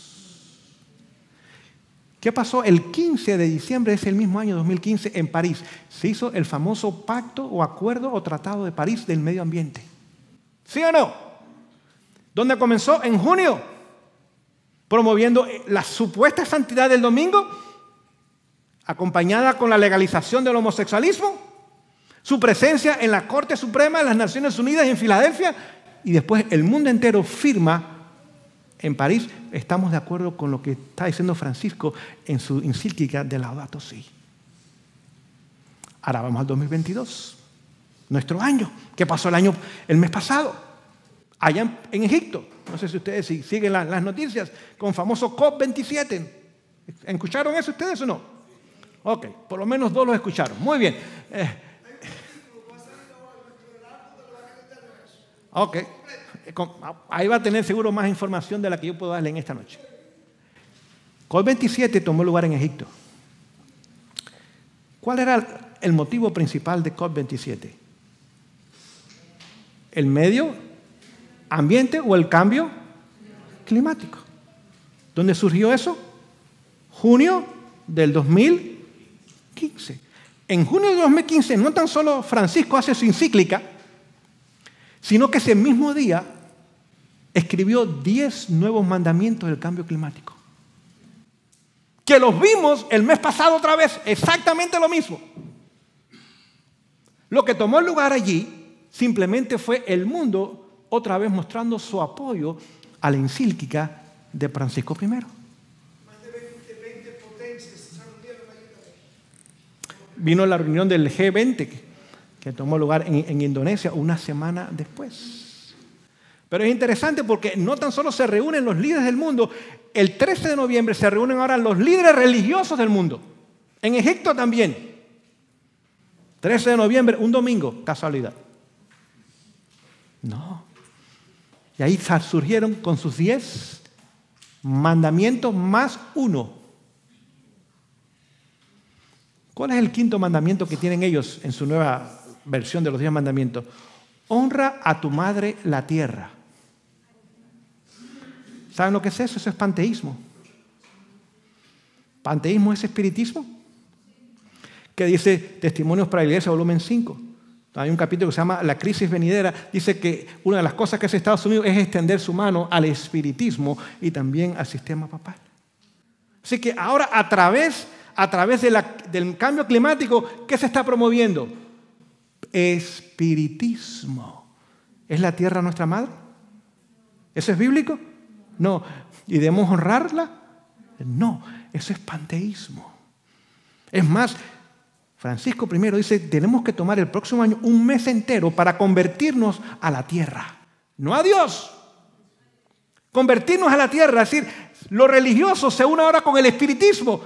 ¿Qué pasó? El quince de diciembre de ese mismo año dos mil quince en París se hizo el famoso pacto o acuerdo o tratado de París del medio ambiente. ¿Sí o no? ¿Dónde comenzó? En junio, promoviendo la supuesta santidad del domingo, acompañada con la legalización del homosexualismo, su presencia en la Corte Suprema de las Naciones Unidas en Filadelfia, y después el mundo entero firma en París. Estamos de acuerdo con lo que está diciendo Francisco en su encíclica de Laudato Si. Ahora vamos al dos mil veintidós, nuestro año. ¿Qué pasó el año, el mes pasado? Allá en, en Egipto. No sé si ustedes si siguen la, las noticias con famoso COP veintisiete. ¿Escucharon eso ustedes o no? Ok, por lo menos dos lo escucharon. Muy bien. Eh, ok. Ahí va a tener seguro más información de la que yo puedo darle en esta noche. COP veintisiete tomó lugar en Egipto. ¿Cuál era el motivo principal de COP veintisiete? ¿El medio ambiente o el cambio climático? ¿Dónde surgió eso? Junio del dos mil quince. En junio del dos mil quince no tan solo Francisco hace su encíclica, sino que ese mismo día escribió diez nuevos mandamientos del cambio climático. Que los vimos el mes pasado otra vez, exactamente lo mismo. Lo que tomó lugar allí simplemente fue el mundo otra vez mostrando su apoyo a la encíclica de Francisco primero. Más de veinte potencias se reunieron ahí. Vino la reunión del G veinte que, que tomó lugar en, en Indonesia una semana después. Pero es interesante porque no tan solo se reúnen los líderes del mundo, el trece de noviembre se reúnen ahora los líderes religiosos del mundo. En Egipto también. trece de noviembre, un domingo, casualidad. No. Y ahí surgieron con sus diez mandamientos más uno. ¿Cuál es el quinto mandamiento que tienen ellos en su nueva versión de los diez mandamientos? Honra a tu madre la tierra. ¿Saben lo que es eso? Eso es panteísmo. ¿Panteísmo es espiritismo? Que dice Testimonios para la Iglesia, volumen cinco. Hay un capítulo que se llama La crisis venidera. Dice que una de las cosas que hace Estados Unidos es extender su mano al espiritismo y también al sistema papal. Así que ahora a través, a través de la, del cambio climático, ¿qué se está promoviendo? Espiritismo. ¿Es la tierra nuestra madre? ¿Eso es bíblico? No. ¿Y debemos honrarla? No. Eso es panteísmo. Es más, Francisco primero dice, tenemos que tomar el próximo año un mes entero para convertirnos a la tierra, no a Dios. Convertirnos a la tierra, es decir, lo religioso se une ahora con el espiritismo,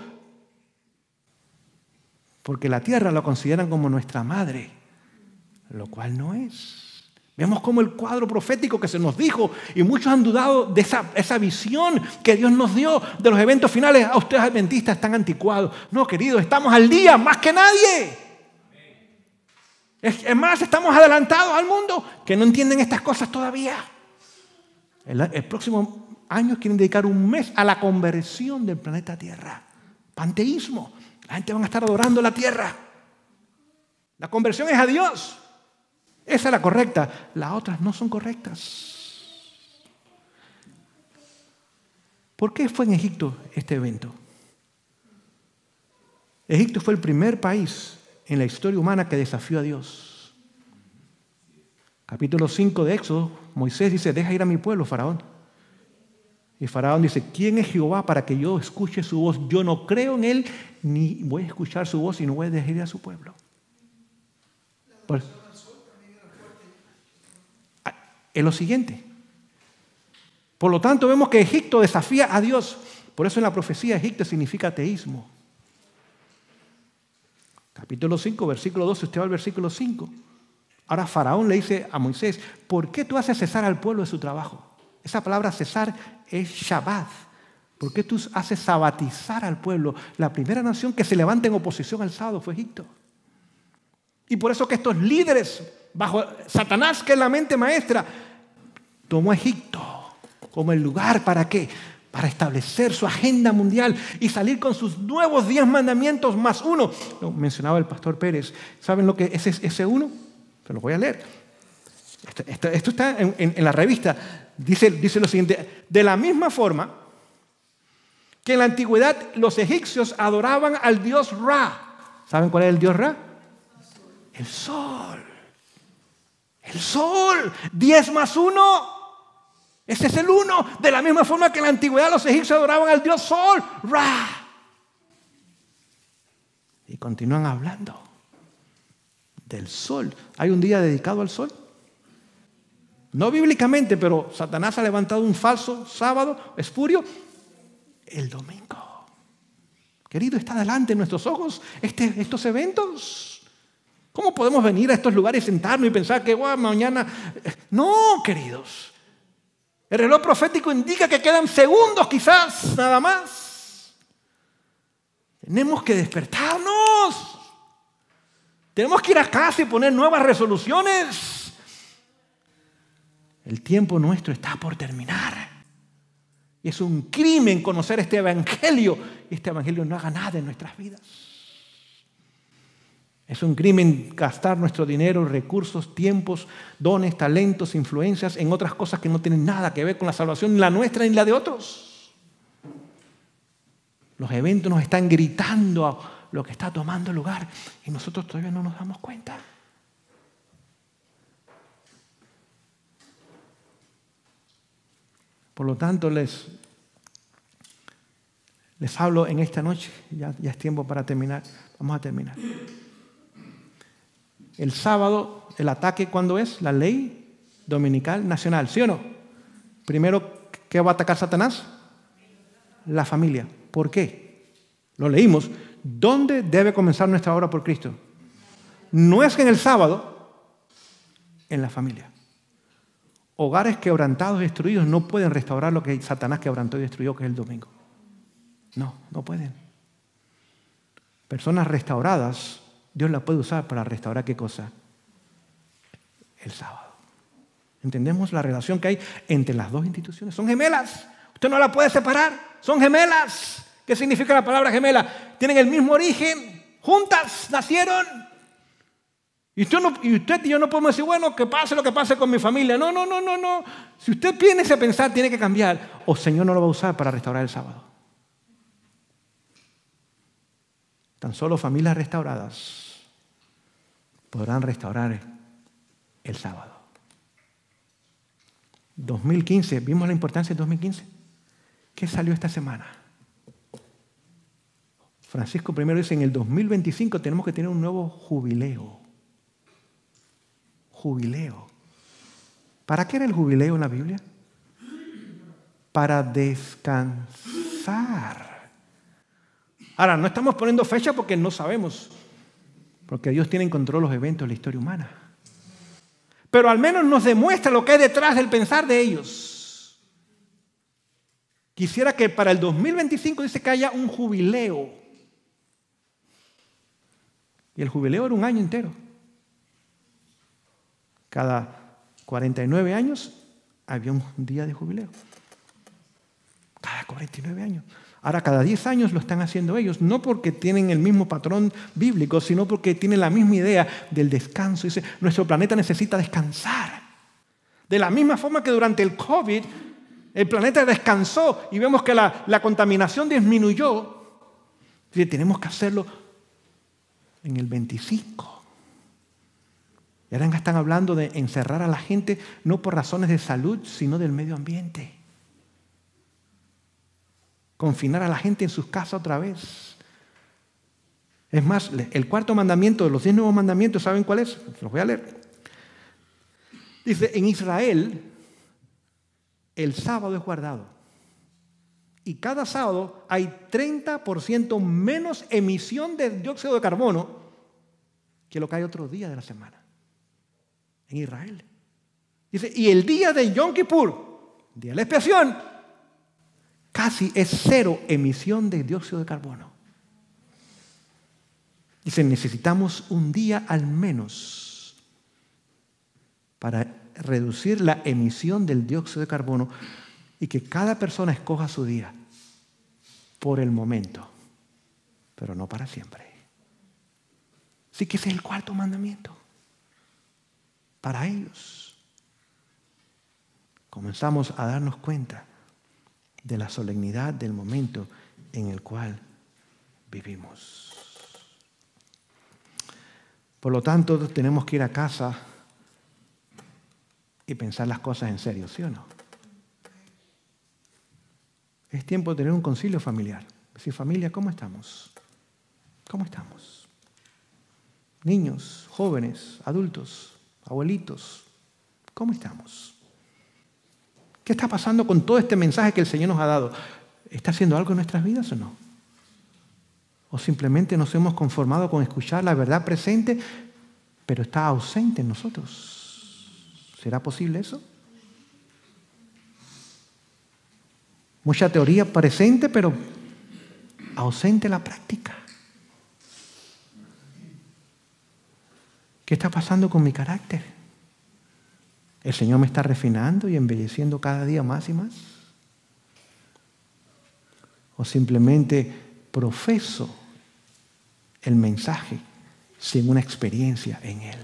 porque la tierra lo consideran como nuestra madre, lo cual no es. Vemos como el cuadro profético que se nos dijo, y muchos han dudado de esa, esa visión que Dios nos dio de los eventos finales. A ustedes adventistas están anticuados. No, queridos, estamos al día más que nadie. Es, es más, estamos adelantados al mundo que no entienden estas cosas todavía. El, el próximo año quieren dedicar un mes a la conversión del planeta Tierra. Panteísmo. La gente va a estar adorando la tierra. La conversión es a Dios. Esa es la correcta, las otras no son correctas. ¿Por qué fue en Egipto este evento? Egipto fue el primer país en la historia humana que desafió a Dios. Capítulo cinco de Éxodo, Moisés dice, deja ir a mi pueblo, Faraón. Y Faraón dice, ¿quién es Jehová para que yo escuche su voz? Yo no creo en él, ni voy a escuchar su voz y no voy a dejar ir a su pueblo. Por, es lo siguiente. Por lo tanto, vemos que Egipto desafía a Dios. Por eso en la profecía Egipto significa ateísmo. Capítulo cinco, versículo doce, usted va al versículo cinco. Ahora Faraón le dice a Moisés, ¿por qué tú haces cesar al pueblo de su trabajo? Esa palabra cesar es Shabbat. ¿Por qué tú haces sabatizar al pueblo? La primera nación que se levanta en oposición al sábado fue Egipto. Y por eso que estos líderes bajo Satanás, que es la mente maestra, tomó a Egipto como el lugar para qué, para establecer su agenda mundial y salir con sus nuevos diez mandamientos más uno. Lo mencionaba el pastor Pérez. ¿Saben lo que es ese uno? Se lo voy a leer. Esto, esto, esto está en, en, en la revista. Dice, dice lo siguiente: de la misma forma que en la antigüedad los egipcios adoraban al dios Ra. ¿Saben cuál es el dios Ra? El sol. El sol. Diez más uno. Ese es el uno. De la misma forma que en la antigüedad los egipcios adoraban al dios sol, Ra. Y continúan hablando del sol. ¿Hay un día dedicado al sol? No bíblicamente, pero Satanás ha levantado un falso sábado espurio el domingo. Querido, está delante de nuestros ojos este, estos eventos. ¿Cómo podemos venir a estos lugares y sentarnos y pensar que wow, mañana? No, queridos. El reloj profético indica que quedan segundos quizás, nada más. Tenemos que despertarnos. Tenemos que ir a casa y poner nuevas resoluciones. El tiempo nuestro está por terminar. Es un crimen conocer este evangelio. Este evangelio no haga nada en nuestras vidas. Es un crimen gastar nuestro dinero, recursos, tiempos, dones, talentos, influencias en otras cosas que no tienen nada que ver con la salvación, ni la nuestra ni la de otros. Los eventos nos están gritando a lo que está tomando lugar y nosotros todavía no nos damos cuenta. Por lo tanto, les, les hablo en esta noche, ya, ya es tiempo para terminar, vamos a terminar. El sábado, el ataque, ¿cuándo es? La ley dominical nacional, ¿sí o no? Primero, ¿qué va a atacar Satanás? La familia. ¿Por qué? Lo leímos. ¿Dónde debe comenzar nuestra obra por Cristo? No es que en el sábado, en la familia. Hogares quebrantados y destruidos no pueden restaurar lo que Satanás quebrantó y destruyó, que es el domingo. No, no pueden. Personas restauradas, Dios las puede usar para restaurar ¿qué cosa? El sábado. ¿Entendemos la relación que hay entre las dos instituciones? Son gemelas. Usted no la puede separar. Son gemelas. ¿Qué significa la palabra gemela? Tienen el mismo origen. Juntas nacieron. Y usted, no, y usted y yo no podemos decir, bueno, que pase lo que pase con mi familia. No, no, no, no, no. Si usted tiene ese pensar, tiene que cambiar. O el Señor no lo va a usar para restaurar el sábado. Tan solo familias restauradas podrán restaurar el sábado. dos mil quince, ¿vimos la importancia de dos mil quince? ¿Qué salió esta semana? Francisco primero dice, en el dos mil veinticinco tenemos que tener un nuevo jubileo. Jubileo. ¿Para qué era el jubileo en la Biblia? Para descansar. Ahora, no estamos poniendo fecha porque no sabemos. Porque Dios tiene en control los eventos de la historia humana. Pero al menos nos demuestra lo que hay detrás del pensar de ellos. Quisiera que para el dos mil veinticinco dice que haya un jubileo. Y el jubileo era un año entero. Cada cuarenta y nueve años había un día de jubileo. Cada cuarenta y nueve años. Ahora, cada diez años lo están haciendo ellos, no porque tienen el mismo patrón bíblico, sino porque tienen la misma idea del descanso. Dice, nuestro planeta necesita descansar. De la misma forma que durante el COVID, el planeta descansó y vemos que la, la contaminación disminuyó. Dice, tenemos que hacerlo en el veinticinco. Y ahora están hablando de encerrar a la gente no por razones de salud, sino del medio ambiente. Confinar a la gente en sus casas otra vez. Es más, el cuarto mandamiento de los diez nuevos mandamientos, ¿saben cuál es? Se los voy a leer. Dice, en Israel el sábado es guardado. Y cada sábado hay treinta por ciento menos emisión de dióxido de carbono que lo que hay otro día de la semana. En Israel. Dice, y el día de Yom Kippur, día de la expiación, casi es cero emisión de dióxido de carbono. Dice, necesitamos un día al menos para reducir la emisión del dióxido de carbono y que cada persona escoja su día por el momento, pero no para siempre. Así que ese es el cuarto mandamiento. Para ellos comenzamos a darnos cuenta de la solemnidad del momento en el cual vivimos. Por lo tanto, tenemos que ir a casa y pensar las cosas en serio, ¿sí o no? Es tiempo de tener un concilio familiar. Decir, familia, ¿cómo estamos? ¿Cómo estamos? Niños, jóvenes, adultos, abuelitos, ¿cómo estamos? ¿Qué está pasando con todo este mensaje que el Señor nos ha dado? ¿Está haciendo algo en nuestras vidas o no? ¿O simplemente nos hemos conformado con escuchar la verdad presente, pero está ausente en nosotros? ¿Será posible eso? Mucha teoría presente, pero ausente la práctica. ¿Qué está pasando con mi carácter? ¿El Señor me está refinando y embelleciendo cada día más y más? ¿O simplemente profeso el mensaje sin una experiencia en él?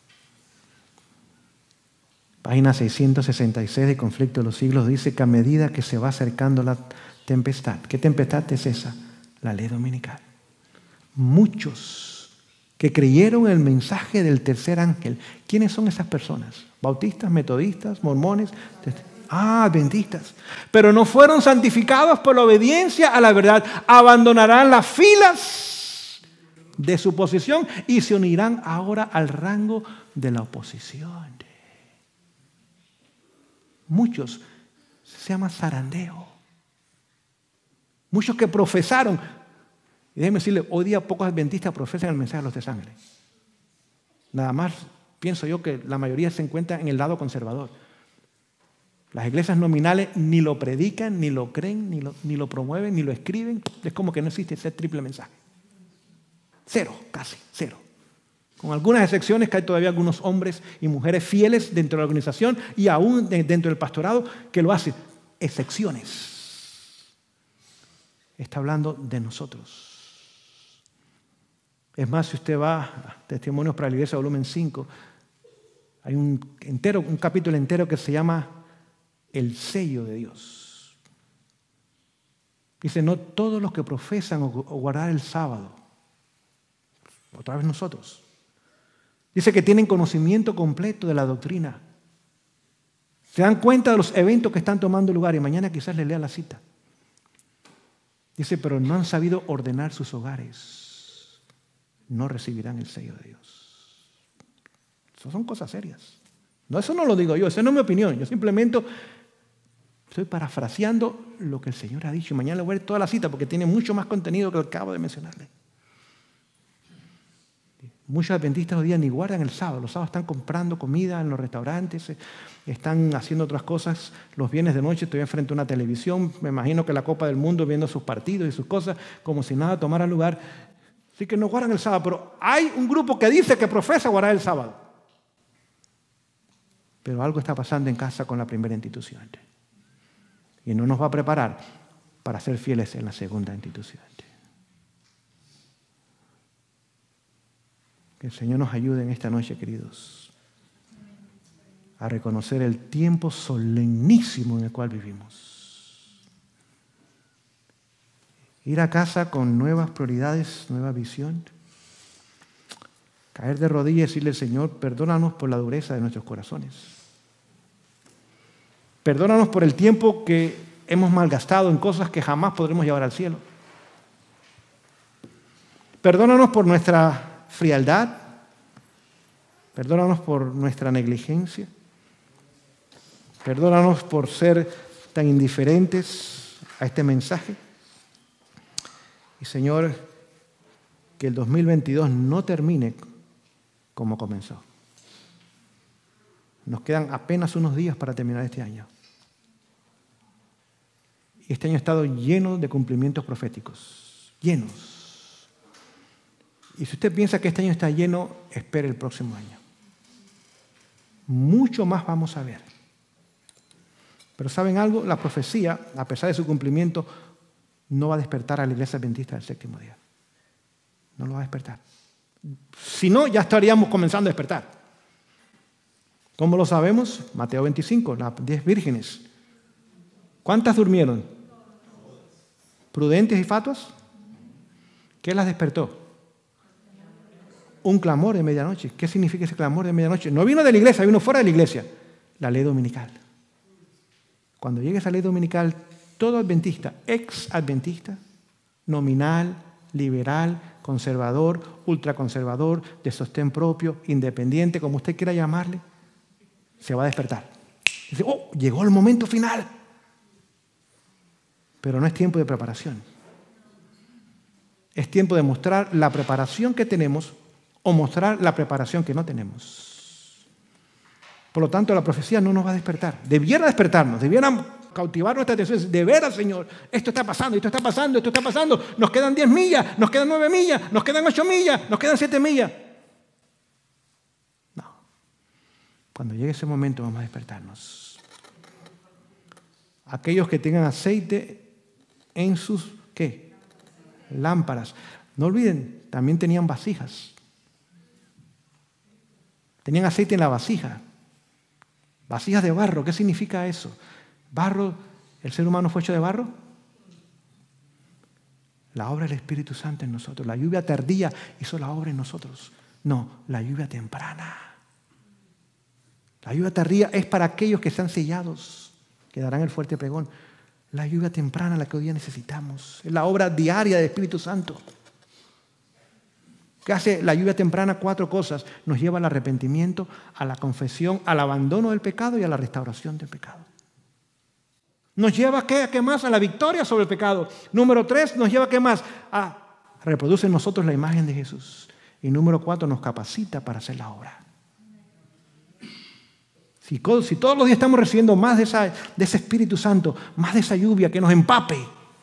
Página seiscientos sesenta y seis de Conflicto de los Siglos dice que a medida que se va acercando la tempestad, ¿qué tempestad es esa? La ley dominical. Muchos que creyeron el mensaje del tercer ángel. ¿Quiénes son esas personas? Bautistas, metodistas, mormones, ah, adventistas. Pero no fueron santificados por la obediencia a la verdad. Abandonarán las filas de su posición y se unirán ahora al rango de la oposición. Muchos, se llama zarandeo. Muchos que profesaron. Y déjeme decirle, hoy día pocos adventistas profesan el mensaje de los tres ángeles. Nada más pienso yo que la mayoría se encuentra en el lado conservador. Las iglesias nominales ni lo predican, ni lo creen, ni lo, ni lo promueven, ni lo escriben. Es como que no existe ese triple mensaje. Cero, casi, cero. Con algunas excepciones que hay todavía algunos hombres y mujeres fieles dentro de la organización y aún dentro del pastorado que lo hacen. Excepciones. Está hablando de nosotros. Es más, si usted va a Testimonios para la Iglesia, volumen cinco, hay un, entero, un capítulo entero que se llama El sello de Dios. Dice, no todos los que profesan o guardar el sábado, otra vez nosotros, dice que tienen conocimiento completo de la doctrina. Se dan cuenta de los eventos que están tomando lugar y mañana quizás les lea la cita. Dice, pero no han sabido ordenar sus hogares. No recibirán el sello de Dios. Eso son cosas serias. No, eso no lo digo yo, esa no es mi opinión. Yo simplemente estoy parafraseando lo que el Señor ha dicho. Y mañana le voy a ver toda la cita porque tiene mucho más contenido que acabo de mencionarle. Muchos adventistas hoy día ni guardan el sábado. Los sábados están comprando comida en los restaurantes, están haciendo otras cosas. Los viernes de noche estoy enfrente a una televisión, me imagino que la Copa del Mundo viendo sus partidos y sus cosas, como si nada tomara lugar. Así que no guardan el sábado, pero hay un grupo que dice que profesa guardar el sábado. Pero algo está pasando en casa con la primera institución. Y no nos va a preparar para ser fieles en la segunda institución. Que el Señor nos ayude en esta noche, queridos, a reconocer el tiempo solemnísimo en el cual vivimos. Ir a casa con nuevas prioridades, nueva visión. Caer de rodillas y decirle, Señor, perdónanos por la dureza de nuestros corazones. Perdónanos por el tiempo que hemos malgastado en cosas que jamás podremos llevar al cielo. Perdónanos por nuestra frialdad. Perdónanos por nuestra negligencia. Perdónanos por ser tan indiferentes a este mensaje. Y Señor, que el dos mil veintidós no termine como comenzó. Nos quedan apenas unos días para terminar este año. Y este año ha estado lleno de cumplimientos proféticos. Llenos. Y si usted piensa que este año está lleno, espere el próximo año. mucho más vamos a ver. Pero ¿saben algo? La profecía, a pesar de su cumplimiento, no va a despertar a la iglesia adventista del séptimo día. No lo va a despertar. Si no, ya estaríamos comenzando a despertar. ¿Cómo lo sabemos? Mateo veinticinco, las diez vírgenes. ¿Cuántas durmieron? ¿Prudentes y fatuas? ¿Qué las despertó? Un clamor de medianoche. ¿Qué significa ese clamor de medianoche? No vino de la iglesia, vino fuera de la iglesia. La ley dominical. Cuando llegue esa ley dominical, todo adventista, ex-adventista, nominal, liberal, conservador, ultraconservador, de sostén propio, independiente, como usted quiera llamarle, se va a despertar. Dice, oh, llegó el momento final. Pero no es tiempo de preparación. Es tiempo de mostrar la preparación que tenemos o mostrar la preparación que no tenemos. Por lo tanto, la profecía no nos va a despertar. Debiera despertarnos, debiera cautivar nuestra atención. De veras, Señor, esto está pasando, esto está pasando, esto está pasando. Nos quedan diez millas, nos quedan nueve millas, nos quedan ocho millas, nos quedan siete millas. No. Cuando llegue ese momento vamos a despertarnos. Aquellos que tengan aceite en sus, ¿qué? Lámparas. No olviden, también tenían vasijas. Tenían aceite en la vasija. Vasijas de barro. ¿Qué significa eso? Barro, ¿el ser humano fue hecho de barro? La obra del Espíritu Santo en nosotros. La lluvia tardía hizo la obra en nosotros. No, la lluvia temprana. La lluvia tardía es para aquellos que están sellados, que darán el fuerte pregón. La lluvia temprana, la que hoy día necesitamos. Es la obra diaria del Espíritu Santo. ¿Qué hace la lluvia temprana? Cuatro cosas. Nos lleva al arrepentimiento, a la confesión, al abandono del pecado y a la restauración del pecado. Nos lleva ¿a qué? ¿A qué más? A la victoria sobre el pecado. Número tres, nos lleva ¿a qué más? A reproducir en nosotros la imagen de Jesús. Y número cuatro, nos capacita para hacer la obra. Si, si todos los días estamos recibiendo más de, esa, de ese Espíritu Santo, más de esa lluvia que nos empape,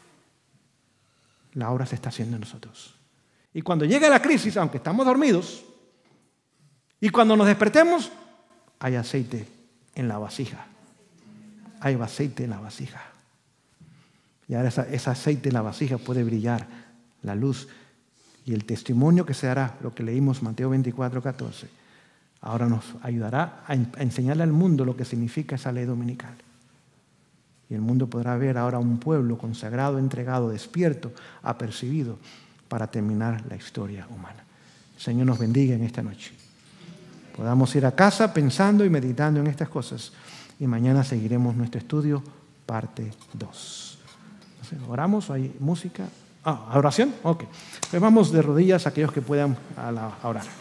la obra se está haciendo en nosotros. Y cuando llegue la crisis, aunque estamos dormidos, y cuando nos despertemos, hay aceite en la vasija. Hay aceite en la vasija. Y ahora esa, ese aceite en la vasija puede brillar, la luz y el testimonio que se dará, lo que leímos Mateo veinticuatro, catorce, ahora nos ayudará a, a enseñarle al mundo lo que significa esa ley dominical. Y el mundo podrá ver ahora un pueblo consagrado, entregado, despierto, apercibido, para terminar la historia humana. El Señor nos bendiga en esta noche. Podamos ir a casa pensando y meditando en estas cosas. Y mañana seguiremos nuestro estudio, parte dos. ¿Oramos? ¿Hay música? Ah, ¿oración? Ok. Pues vamos de rodillas aquellos que puedan a la, a orar.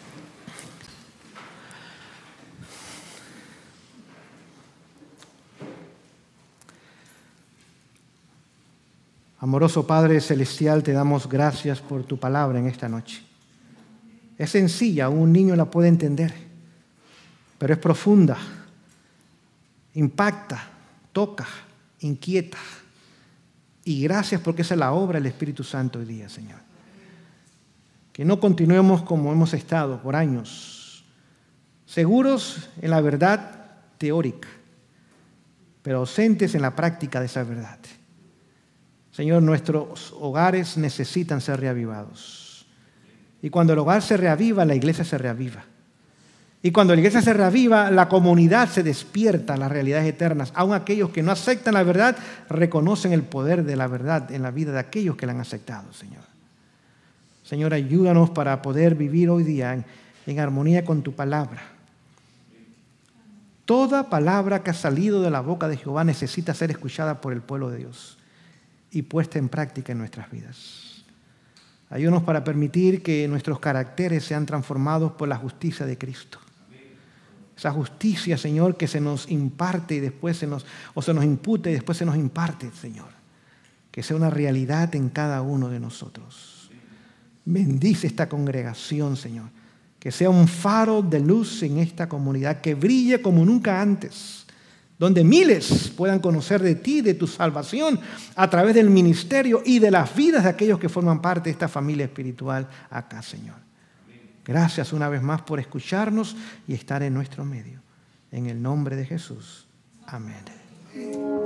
Amoroso Padre Celestial, te damos gracias por tu palabra en esta noche. Es sencilla, un niño la puede entender, pero es profunda, impacta, toca, inquieta. Y gracias porque esa es la obra del Espíritu Santo hoy día, Señor. Que no continuemos como hemos estado por años, seguros en la verdad teórica, pero ausentes en la práctica de esa verdad. Señor, nuestros hogares necesitan ser reavivados. Y cuando el hogar se reaviva, la iglesia se reaviva. Y cuando la iglesia se reaviva, la comunidad se despierta a las realidades eternas. Aun aquellos que no aceptan la verdad, reconocen el poder de la verdad en la vida de aquellos que la han aceptado, Señor. Señor, ayúdanos para poder vivir hoy día en, en armonía con tu palabra. Toda palabra que ha salido de la boca de Jehová necesita ser escuchada por el pueblo de Dios y puesta en práctica en nuestras vidas. Ayúdanos para permitir que nuestros caracteres sean transformados por la justicia de Cristo. Esa justicia, Señor, que se nos imparte y después se nos, o se nos impute y después se nos imparte, Señor. Que sea una realidad en cada uno de nosotros. Bendice esta congregación, Señor. Que sea un faro de luz en esta comunidad, que brille como nunca antes, donde miles puedan conocer de ti, de tu salvación, a través del ministerio y de las vidas de aquellos que forman parte de esta familia espiritual acá, Señor. Gracias una vez más por escucharnos y estar en nuestro medio. En el nombre de Jesús. Amén.